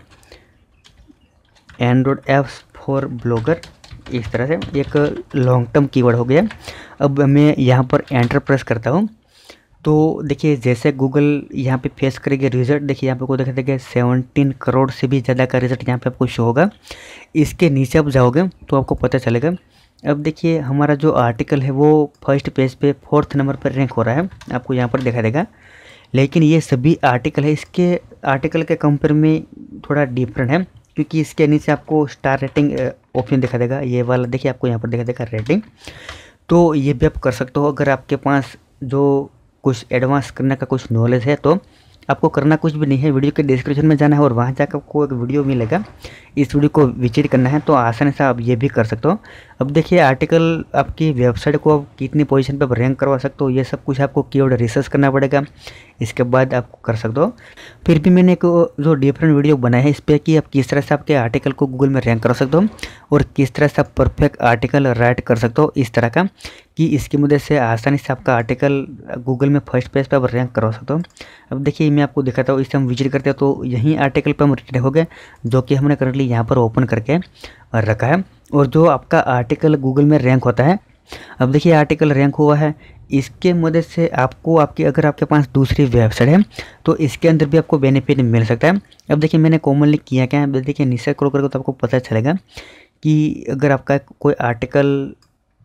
Android apps for Blogger, इस तरह से एक लॉन्ग टर्म कीवर्ड हो गया। अब मैं यहाँ पर एंटर प्रेस करता हूँ तो देखिए जैसे गूगल यहाँ पे फेस करेंगे रिजल्ट, देखिए यहाँ पे को देखा देगा सेवनटीन करोड़ से भी ज़्यादा का रिजल्ट यहाँ पे आपको शो होगा। इसके नीचे आप जाओगे तो आपको पता चलेगा। अब देखिए हमारा जो आर्टिकल है वो फर्स्ट पेज पे फोर्थ नंबर पर रैंक हो रहा है, आपको यहाँ पर दिखा देगा। लेकिन ये सभी आर्टिकल है, इसके आर्टिकल के कंपेयर में थोड़ा डिफरेंट है क्योंकि इसके नीचे आपको स्टार रेटिंग ऑप्शन दिखा देगा। ये वाला देखिए आपको यहाँ पर दिखा देगा रेटिंग। तो ये भी आप कर सकते हो अगर आपके पास जो कुछ एडवांस करने का कुछ नॉलेज है। तो आपको करना कुछ भी नहीं है, वीडियो के डिस्क्रिप्शन में जाना है और वहाँ जाकर आपको एक वीडियो मिलेगा, इस वीडियो को विजिट करना है तो आसानी से आप ये भी कर सकते हो। अब देखिए आर्टिकल आपकी वेबसाइट को आप कितनी पोजीशन पर रैंक करवा सकते हो, ये सब कुछ आपको कीवर्ड रिसर्च करना पड़ेगा, इसके बाद आप कर सकते हो। फिर भी मैंने एक जो डिफरेंट वीडियो बनाया है इस पर कि आप किस तरह से आपके आर्टिकल को गूगल में रैंक कर सकते हो और किस तरह से आप परफेक्ट आर्टिकल राइट कर सकते हो इस तरह का, कि इसकी मदद से आसानी से आपका आर्टिकल गूगल में फर्स्ट पेज पर आप रैंक करवा सकते हो। अब देखिए मैं आपको दिखाता हूँ, इसे हम विजिट करते हैं तो यही आर्टिकल पर हम रिलेटेड हो गए जो कि हमने करंटली यहाँ पर ओपन करके रखा है और जो आपका आर्टिकल गूगल में रैंक होता है। अब देखिए आर्टिकल रैंक हुआ है, इसके मदद से आपको आपकी अगर आपके पास दूसरी वेबसाइट है तो इसके अंदर भी आपको बेनिफिट मिल सकता है। अब देखिए मैंने कॉमनली किया क्या है, देखिए नीचे स्क्रॉल करके तो आपको पता चलेगा कि अगर आपका कोई आर्टिकल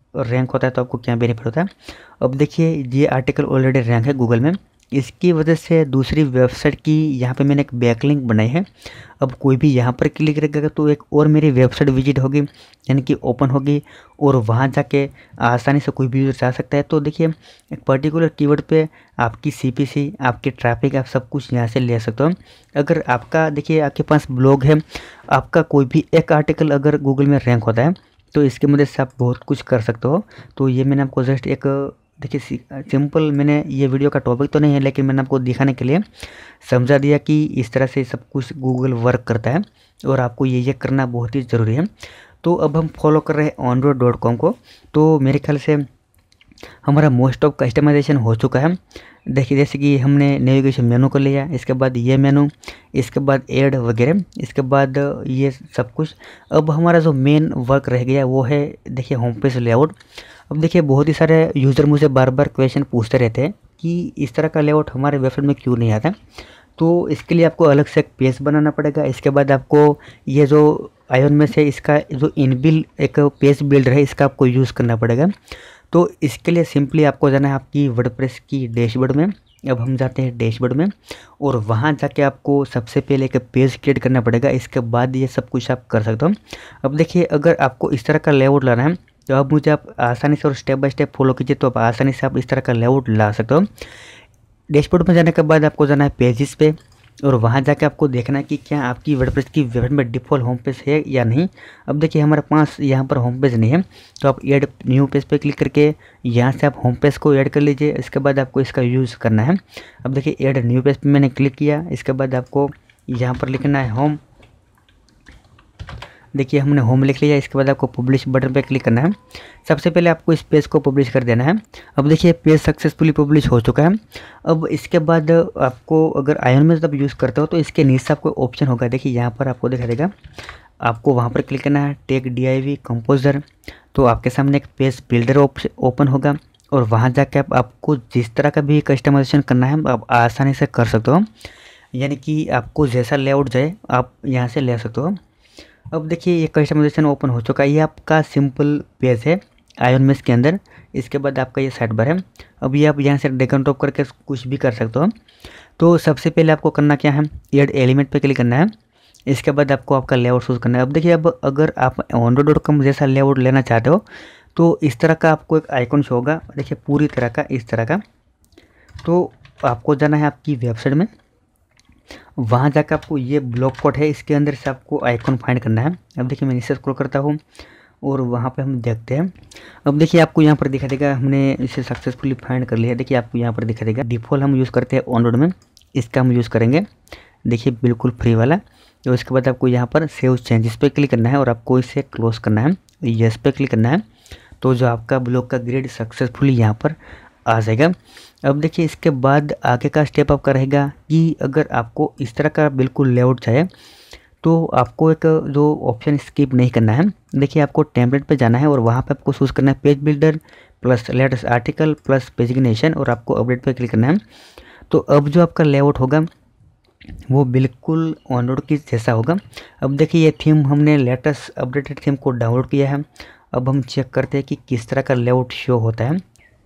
रैंक होता है तो आपको क्या बेनिफिट होता है। अब देखिए ये आर्टिकल ऑलरेडी रैंक है गूगल में, इसकी वजह से दूसरी वेबसाइट की यहाँ पे मैंने एक बैकलिंक बनाई है। अब कोई भी यहाँ पर क्लिक करेगा तो एक और मेरी वेबसाइट विजिट होगी, यानी कि ओपन होगी, और वहाँ जाके आसानी से कोई भी यूज़र जा सकता है। तो देखिए एक पर्टिकुलर कीवर्ड पे आपकी सीपीसी, आपकी ट्रैफिक, आप सब कुछ यहाँ से ले सकते हो। अगर आपका देखिए आपके पास ब्लॉग है, आपका कोई भी एक आर्टिकल अगर गूगल में रैंक होता है तो इसकी मदद से आप बहुत कुछ कर सकते हो। तो ये मैंने आपको जस्ट एक देखिए सिंपल, मैंने ये वीडियो का टॉपिक तो नहीं है लेकिन मैंने आपको दिखाने के लिए समझा दिया कि इस तरह से सब कुछ गूगल वर्क करता है और आपको ये ये करना बहुत ही ज़रूरी है। तो अब हम फॉलो कर रहे हैं ऑनरोड डॉट कॉम को। तो मेरे ख्याल से हमारा मोस्ट ऑफ कस्टमाइजेशन हो चुका है। देखिए जैसे कि हमने नेविगेशन मेनू कर लिया, इसके बाद ये मेनू, इसके बाद ऐड वगैरह, इसके बाद ये सब कुछ। अब हमारा जो मेन वर्क रह गया वो है देखिए होम पेज लेआउट। अब देखिए बहुत ही सारे यूज़र मुझे बार बार क्वेश्चन पूछते रहते हैं कि इस तरह का लेआउट हमारे वेबसाइट में क्यों नहीं आता। तो इसके लिए आपको अलग से एक पेज बनाना पड़ेगा। इसके बाद आपको ये जो आयन में से इसका जो इनबिल एक पेज बिल्डर है इसका आपको यूज़ करना पड़ेगा। तो इसके लिए सिंपली आपको जाना है आपकी वर्डप्रेस की डैशबोर्ड में। अब हम जाते हैं डैशबोर्ड में और वहाँ जाके आपको सबसे पहले एक पेज क्रिएट करना पड़ेगा, इसके बाद ये सब कुछ आप कर सकते हो। अब देखिए अगर आपको इस तरह का लेआउट लाना है तो अब मुझे आप आसानी से और स्टेप बाय स्टेप फॉलो कीजिए तो आप आसानी से आप इस तरह का लेआउट ला सकते हो। डैशबोर्ड में जाने के बाद आपको जाना है पेजेस पे और वहाँ जाके आपको देखना है कि क्या आपकी वर्डप्रेस की वेबसाइट में डिफ़ॉल्ट होम पेज है या नहीं। अब देखिए हमारे पास यहाँ पर होम पेज नहीं है तो आप ऐड न्यू पेज पे क्लिक करके यहाँ से आप होम पेज को ऐड कर लीजिए। इसके बाद आपको इसका यूज़ करना है। अब देखिए ऐड न्यू पेज पे मैंने क्लिक किया, इसके बाद आपको यहाँ पर लिखना है होम। देखिए हमने होम लिख लिया, इसके बाद आपको पब्लिश बटन पे क्लिक करना है। सबसे पहले आपको इस पेज को पब्लिश कर देना है। अब देखिए पेज सक्सेसफुली पब्लिश हो चुका है। अब इसके बाद आपको अगर आयन में जब यूज़ करते हो तो इसके नीचे आपको ऑप्शन होगा, देखिए यहाँ पर आपको दिखा देगा, आपको वहाँ पर क्लिक करना है tag D I V composer. तो आपके सामने एक पेज बिल्डर ओपन होगा और वहाँ जाके आप आपको जिस तरह का भी कस्टमाइजेशन करना है आप आसानी से कर सकते हो, यानी कि आपको जैसा लेआउट जाए आप यहाँ से ले सकते हो। अब देखिए ये कस्टमाइजेशन ओपन हो चुका है, ये आपका सिंपल पेज है आयन मेश के अंदर। इसके बाद आपका ये साइड बार है। अब ये आप यहाँ से ड्रैग एंड ड्रॉप करके कुछ भी कर सकते हो। तो सबसे पहले आपको करना क्या है, ऐड एलिमेंट पे क्लिक करना है। इसके बाद आपको आपका लेआउट चूज करना है। अब देखिए अब अगर आप ऑनरोड डॉट कॉम जैसा लेआउट लेना चाहते हो तो इस तरह का आपको एक आइकन शो होगा, देखिए पूरी तरह का इस तरह का। तो आपको जाना है आपकी वेबसाइट में, वहाँ जाकर आपको ये ब्लॉक कोड है इसके अंदर से आपको आइकन फाइंड करना है। अब देखिए मैं नीचे स्क्रॉल करता हूँ और वहाँ पे हम देखते हैं। अब देखिए आपको यहाँ पर दिखा देगा हमने इसे सक्सेसफुली फाइंड कर लिया। देखिए आपको यहाँ पर दिखा देगा डिफ़ॉल्ट हम यूज़ करते हैं ऑनरोड में, इसका हम यूज़ करेंगे, देखिए बिल्कुल फ्री वाला। तो इसके बाद आपको यहाँ पर सेव चेंजेस पे क्लिक करना है और आपको इसे क्लोज करना है, यस पे क्लिक करना है। तो जो आपका ब्लॉग का ग्रेड सक्सेसफुली यहाँ पर आ जाएगा। अब देखिए इसके बाद आगे का स्टेप आपका रहेगा कि अगर आपको इस तरह का बिल्कुल लेआउट चाहिए तो आपको एक जो ऑप्शन स्किप नहीं करना है। देखिए आपको टेम्पलेट पे जाना है और वहाँ पे आपको चूज़ करना है page builder plus latest article plus pagination और आपको अपडेट पे क्लिक करना है। तो अब जो आपका लेआउट होगा वो बिल्कुल ऑनरोड की जैसा होगा। अब देखिए ये थीम हमने लेटेस्ट अपडेटेड थीम को डाउनलोड किया है। अब हम चेक करते हैं कि किस तरह का लेआउट शो होता है।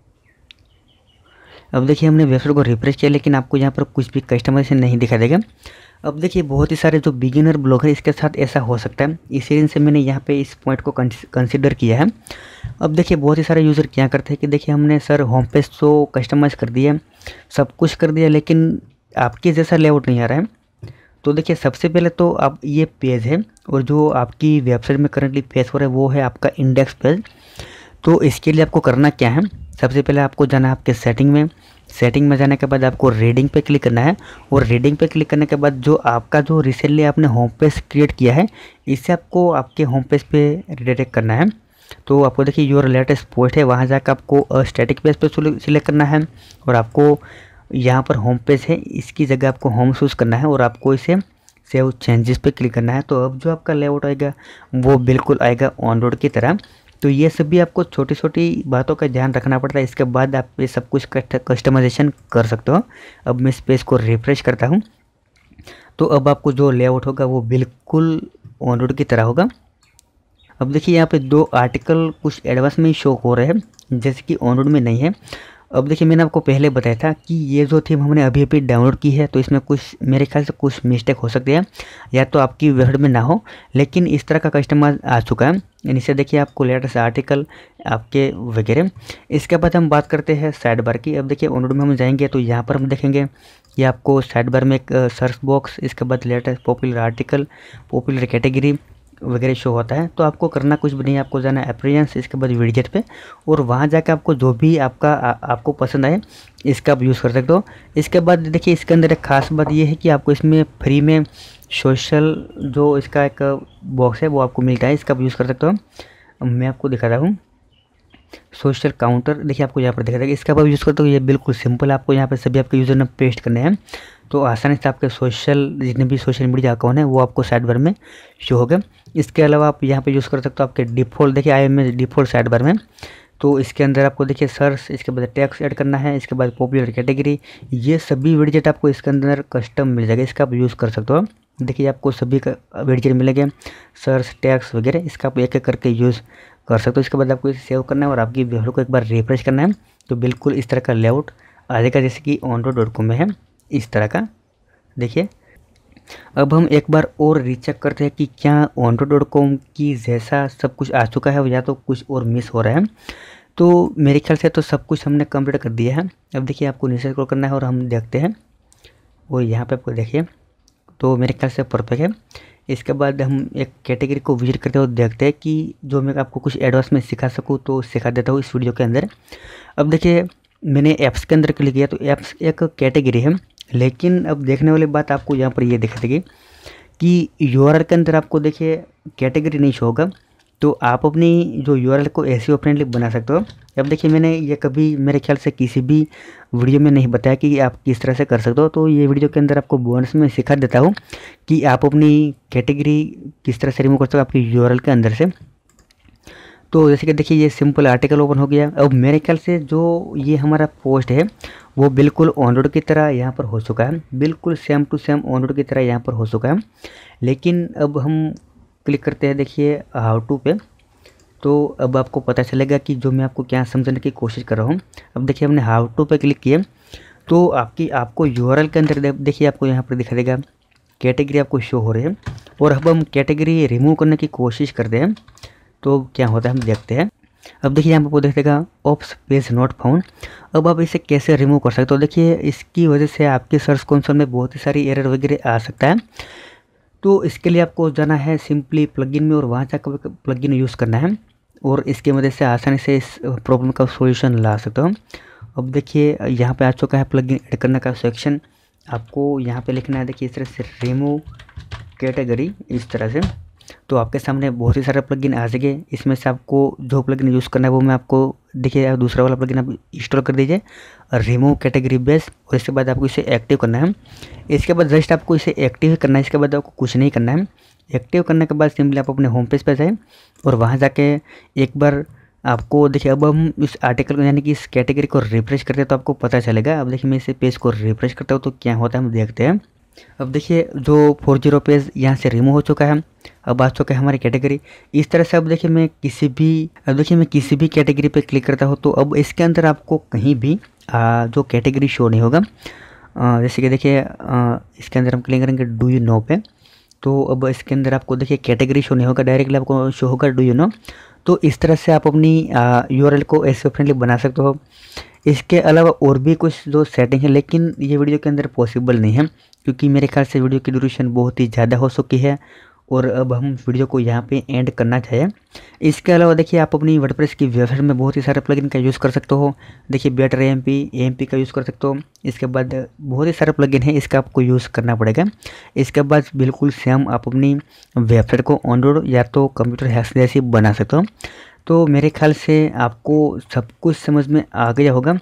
अब देखिए हमने वेबसाइट को रिफ्रेश किया लेकिन आपको यहाँ पर कुछ भी कस्टमाइजेशन नहीं दिखा देगा। अब देखिए बहुत ही सारे जो बिगिनर ब्लॉगर है इसके साथ ऐसा हो सकता है, इसी रीजन से मैंने यहाँ पे इस पॉइंट को कंसिडर किया है। अब देखिए बहुत ही सारे यूज़र क्या करते हैं कि देखिए हमने सर होम पेज तो कस्टमाइज़ कर दिया, सब कुछ कर दिया, लेकिन आपके जैसा लेआउट नहीं आ रहा है। तो देखिए सबसे पहले तो आप ये पेज है और जो आपकी वेबसाइट में करंटली पेज हो रहा है वो है आपका इंडेक्स पेज। तो इसके लिए आपको करना क्या है, सबसे पहले आपको जाना है आपके सेटिंग में। सेटिंग में जाने के बाद आपको रीडिंग पे क्लिक करना है और रीडिंग पे क्लिक करने के बाद जो आपका जो रिसेंटली आपने होम पेज क्रिएट किया है इससे आपको आपके होम पेज पे रिडायरेक्ट करना है। तो आपको देखिए योर लेटेस्ट पोस्ट है, वहाँ जाकर आपको स्टैटिक पेज पे सिलेक्ट करना है और आपको यहाँ पर होम पेज है इसकी जगह आपको होम चूज़ करना है और आपको इसे सेव चेंजेस पे क्लिक करना है। तो अब जो आपका लेआउट आएगा वो बिल्कुल आएगा ऑनरोड की तरह। तो ये सभी आपको छोटी छोटी बातों का ध्यान रखना पड़ता है, इसके बाद आप ये सब कुछ कस्टमाइजेशन कर सकते हो। अब मैं इस पेज को रिफ्रेश करता हूँ तो अब आपको जो लेआउट होगा वो बिल्कुल ऑनरोड की तरह होगा। अब देखिए यहाँ पे दो आर्टिकल कुछ एडवांस में ही शो हो रहे हैं, जैसे कि ऑन रोड में नहीं है। अब देखिए मैंने आपको पहले बताया था कि ये जो थीम हमने अभी अभी डाउनलोड की है, तो इसमें कुछ मेरे ख्याल से कुछ मिस्टेक हो सकती है, या तो आपकी वेबसाइट में ना हो, लेकिन इस तरह का कस्टमर आ चुका है। नीचे देखिए आपको लेटेस्ट आर्टिकल आपके वगैरह। इसके बाद हम बात करते हैं साइड बार की। अब देखिए ऑन रोड में हम जाएंगे तो यहाँ पर हम देखेंगे कि आपको साइड बार में एक सर्च बॉक्स, इसके बाद latest popular article, popular category वगैरह शो होता है। तो आपको करना कुछ भी नहीं है, आपको जाना है अपीयरेंस, इसके बाद विडजेट पे, और वहाँ जाकर आपको जो भी आपका आ, आपको पसंद आए इसका आप यूज़ कर सकते हो। इसके बाद देखिए इसके अंदर एक खास बात ये है कि आपको इसमें फ्री में सोशल जो इसका एक बॉक्स है वो आपको मिलता है, इसका आप यूज़ कर सकते हो। मैं आपको दिखाता हूँ सोशल काउंटर, देखिए आपको यहाँ पर दिखा देगा, इसका आप यूज़ करते हो। ये बिल्कुल सिंपल, आपको यहाँ पर सभी आपके यूज़र ने पेस्ट करने हैं, तो आसानी से आपके सोशल जितने भी सोशल मीडिया अकाउंट है वो आपको साइड बार में शो हो गए। इसके अलावा आप यहाँ पे यूज़ कर सकते हो आपके डिफ़ॉल्ट, देखिए I M S default sidebar में, तो इसके अंदर आपको देखिए सर्च, इसके बाद टैक्स ऐड करना है, इसके बाद पॉपुलर कैटेगरी, ये सभी विडजेट आपको इसके अंदर कस्टम मिल जाएगा, इसका आप यूज़ कर सकते हो। देखिए आपको सभी का विडजेट मिलेंगे, सर्च टैक्स वगैरह, इसका आप एक एक करके यूज़ कर सकते हो। इसके बाद आपको इसे सेव करना है और आपकी वेबसाइट को एक बार रिफ्रेश करना है, तो बिल्कुल इस तरह का लेआउट आ जाएगा जैसे कि ऑनरोड डॉट कॉम में है इस तरह का। देखिए अब हम एक बार और रीचेक करते हैं कि क्या ऑनरोड डॉट कॉम की जैसा सब कुछ आ चुका है या तो कुछ और मिस हो रहा है। तो मेरे ख्याल से तो सब कुछ हमने कंप्लीट कर दिया है। अब देखिए आपको नीचे स्क्रॉल करना है और हम देखते हैं, और यहाँ पे आपको देखिए तो मेरे ख्याल से परफेक्ट है। इसके बाद हम एक कैटेगरी को विजिट करते हैं और देखते हैं कि जो मैं आपको कुछ एडवांस में सिखा सकूँ तो सिखा देता हूँ इस वीडियो के अंदर। अब देखिए मैंने ऐप्स के अंदर क्लिक किया तो ऐप्स एक कैटेगरी है, लेकिन अब देखने वाली बात आपको यहाँ पर ये दिखा देगी कि यूआरएल के अंदर आपको देखिए कैटेगरी नहीं शो होगा, तो आप अपनी जो यूआरएल को एसईओ फ्रेंडली बना सकते हो। अब देखिए मैंने ये कभी मेरे ख्याल से किसी भी वीडियो में नहीं बताया कि आप किस तरह से कर सकते हो, तो ये वीडियो के अंदर आपको बोनस में सिखा देता हूँ कि आप अपनी कैटेगरी किस तरह से रिमूव कर सकते हो आपकी यूआरएल के अंदर से। तो जैसे कि देखिए ये सिंपल आर्टिकल ओपन हो गया। अब मेरे ख्याल से जो ये हमारा पोस्ट है वो बिल्कुल ऑनरोड की तरह यहाँ पर हो चुका है, बिल्कुल सेम टू सेम ऑनरोड की तरह यहाँ पर हो चुका है। लेकिन अब हम क्लिक करते हैं देखिए हाउ टू पे, तो अब आपको पता चलेगा कि जो मैं आपको क्या समझाने की कोशिश कर रहा हूँ। अब देखिए हमने हाउ टू पे क्लिक किया तो आपकी आपको यूआरएल के अंदर देखिए आपको यहाँ पर दिखा देगा कैटेगरी आपको शो हो रही है, और अब हम कैटेगरी रिमूव करने की कोशिश करते हैं तो क्या होता है हम देखते हैं। अब देखिए यहाँ पर आपको देखेगा ऑप्स पेज नॉट फाउंड। अब आप इसे कैसे रिमूव कर सकते हो, देखिए इसकी वजह से आपके सर्च कंसोल में बहुत ही सारी एरर वगैरह आ सकता है। तो इसके लिए आपको जाना है सिंपली प्लगइन में और वहाँ जाकर प्लगइन यूज़ करना है, और इसकी मदद से आसानी से इस प्रॉब्लम का सॉल्यूशन ला सकते हो। अब देखिए यहाँ पे आ चुका है प्लगइन ऐड करने का सेक्शन, आपको यहाँ पे लिखना है देखिए इस तरह से रिमूव कैटेगरी, इस तरह से, तो आपके सामने बहुत ही सारे प्लगइन आ जाएंगे। इसमें से आपको जो प्लगइन यूज़ करना है वो मैं आपको देखिए दूसरा वाला प्लगइन आप इंस्टॉल कर दीजिए, रिमूव कैटेगरी बेस, और इसके बाद आपको इसे एक्टिव करना है। इसके बाद जस्ट आपको इसे एक्टिव करना है, इसके बाद आपको कुछ नहीं करना है। एक्टिव करने के बाद सिंपली आप अपने होम पेज पर जाएँ और वहाँ जाके एक बार आपको देखिए, अब हम इस आर्टिकल को यानी कि इस कैटेगरी को रिफ्रेश करते हैं तो आपको पता चलेगा। अब देखिए मैं इसे पेज को रिफ्रेश करता हूँ तो क्या होता है हम देखते हैं। अब देखिए जो फोर जीरो पेज यहाँ से रिमूव हो चुका है, अब आ चुका है हमारी कैटेगरी इस तरह से। अब देखिए मैं किसी भी अब देखिए मैं किसी भी कैटेगरी पे क्लिक करता हूँ तो अब इसके अंदर आपको कहीं भी आ, जो कैटेगरी शो नहीं होगा। आ, जैसे कि देखिए इसके अंदर हम क्लिक करेंगे डू यू नो पे, तो अब इसके अंदर आपको देखिए कैटेगरी शो नहीं होगा, डायरेक्टली आपको शो होगा डू यू नो। तो इस तरह से आप अपनी यूआरएल को एसईओ फ्रेंडली बना सकते हो। इसके अलावा और भी कुछ जो सेटिंग है, लेकिन ये वीडियो के अंदर पॉसिबल नहीं है क्योंकि मेरे ख्याल से वीडियो की ड्यूरेशन बहुत ही ज़्यादा हो चुकी है और अब हम वीडियो को यहाँ पे एंड करना चाहिए। इसके अलावा देखिए आप अपनी वर्डप्रेस की वेबसाइट में बहुत ही सारे प्लगइन का यूज़ कर सकते हो। देखिए बेटर एएमपी एएमपी का यूज़ कर सकते हो। इसके बाद बहुत ही सारे प्लगइन है, इसका आपको यूज़ करना पड़ेगा। इसके बाद बिल्कुल सेम आप अपनी वेबसाइट को ऑनरोड या तो कंप्यूटर हैक्स जैसी बना सकते हो। तो मेरे ख्याल से आपको सब कुछ समझ में आ गया होगा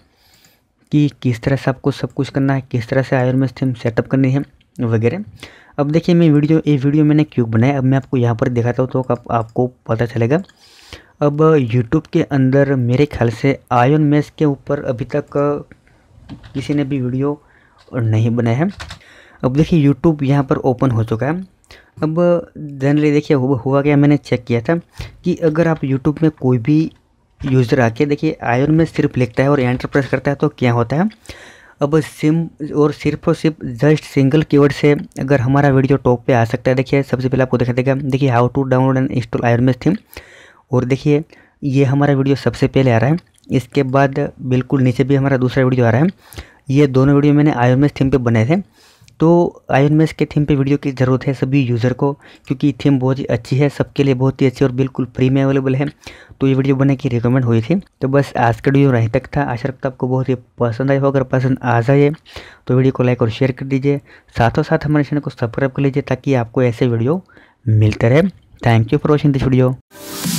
कि किस तरह से आपको सब कुछ करना है, किस तरह से आयरन मेश थीम सेटअप करनी है वगैरह। अब देखिए मैं वीडियो ये वीडियो मैंने क्यों बनाया, अब मैं आपको यहाँ पर दिखाता हूँ तो आप, आपको पता चलेगा। अब यूट्यूब के अंदर मेरे ख्याल से आयरन मेश के ऊपर अभी तक किसी ने भी वीडियो नहीं बनाया है। अब देखिए यूट्यूब यहाँ पर ओपन हो चुका है, अब जनरली देखिए हुआ क्या, मैंने चेक किया था कि अगर आप यूट्यूब में कोई भी यूज़र आके देखिए आयरन में सिर्फ लिखता है और एंटर प्रेस करता है तो क्या होता है, अब सिम और सिर्फ और सिर्फ जस्ट सिंगल कीवर्ड से अगर हमारा वीडियो टॉप पे आ सकता है। देखिए सबसे पहले आपको दिखा देगा, देखिए how to download and install Iron Mesh theme, और देखिए ये हमारा वीडियो सबसे पहले आ रहा है। इसके बाद बिल्कुल नीचे भी हमारा दूसरा वीडियो आ रहा है। ये दोनों वीडियो मैंने आयरन मेश थीम पे बनाए थे। तो आयरन मेश के थीम पे वीडियो की ज़रूरत है सभी यूज़र को, क्योंकि थीम बहुत ही अच्छी है, सबके लिए बहुत ही अच्छी और बिल्कुल फ्री में अवेलेबल है। तो ये वीडियो बनने की रिकमेंड हुई थी। तो बस आज का वीडियो यहीं तक था। आशा रखता आपको बहुत ही पसंद आया हो। अगर पसंद आ जाए तो वीडियो को लाइक और शेयर कर दीजिए, साथों साथ हमारे चैनल को सब्सक्राइब कर लीजिए ताकि आपको ऐसे वीडियो मिलते रहे। Thank you for watching this video.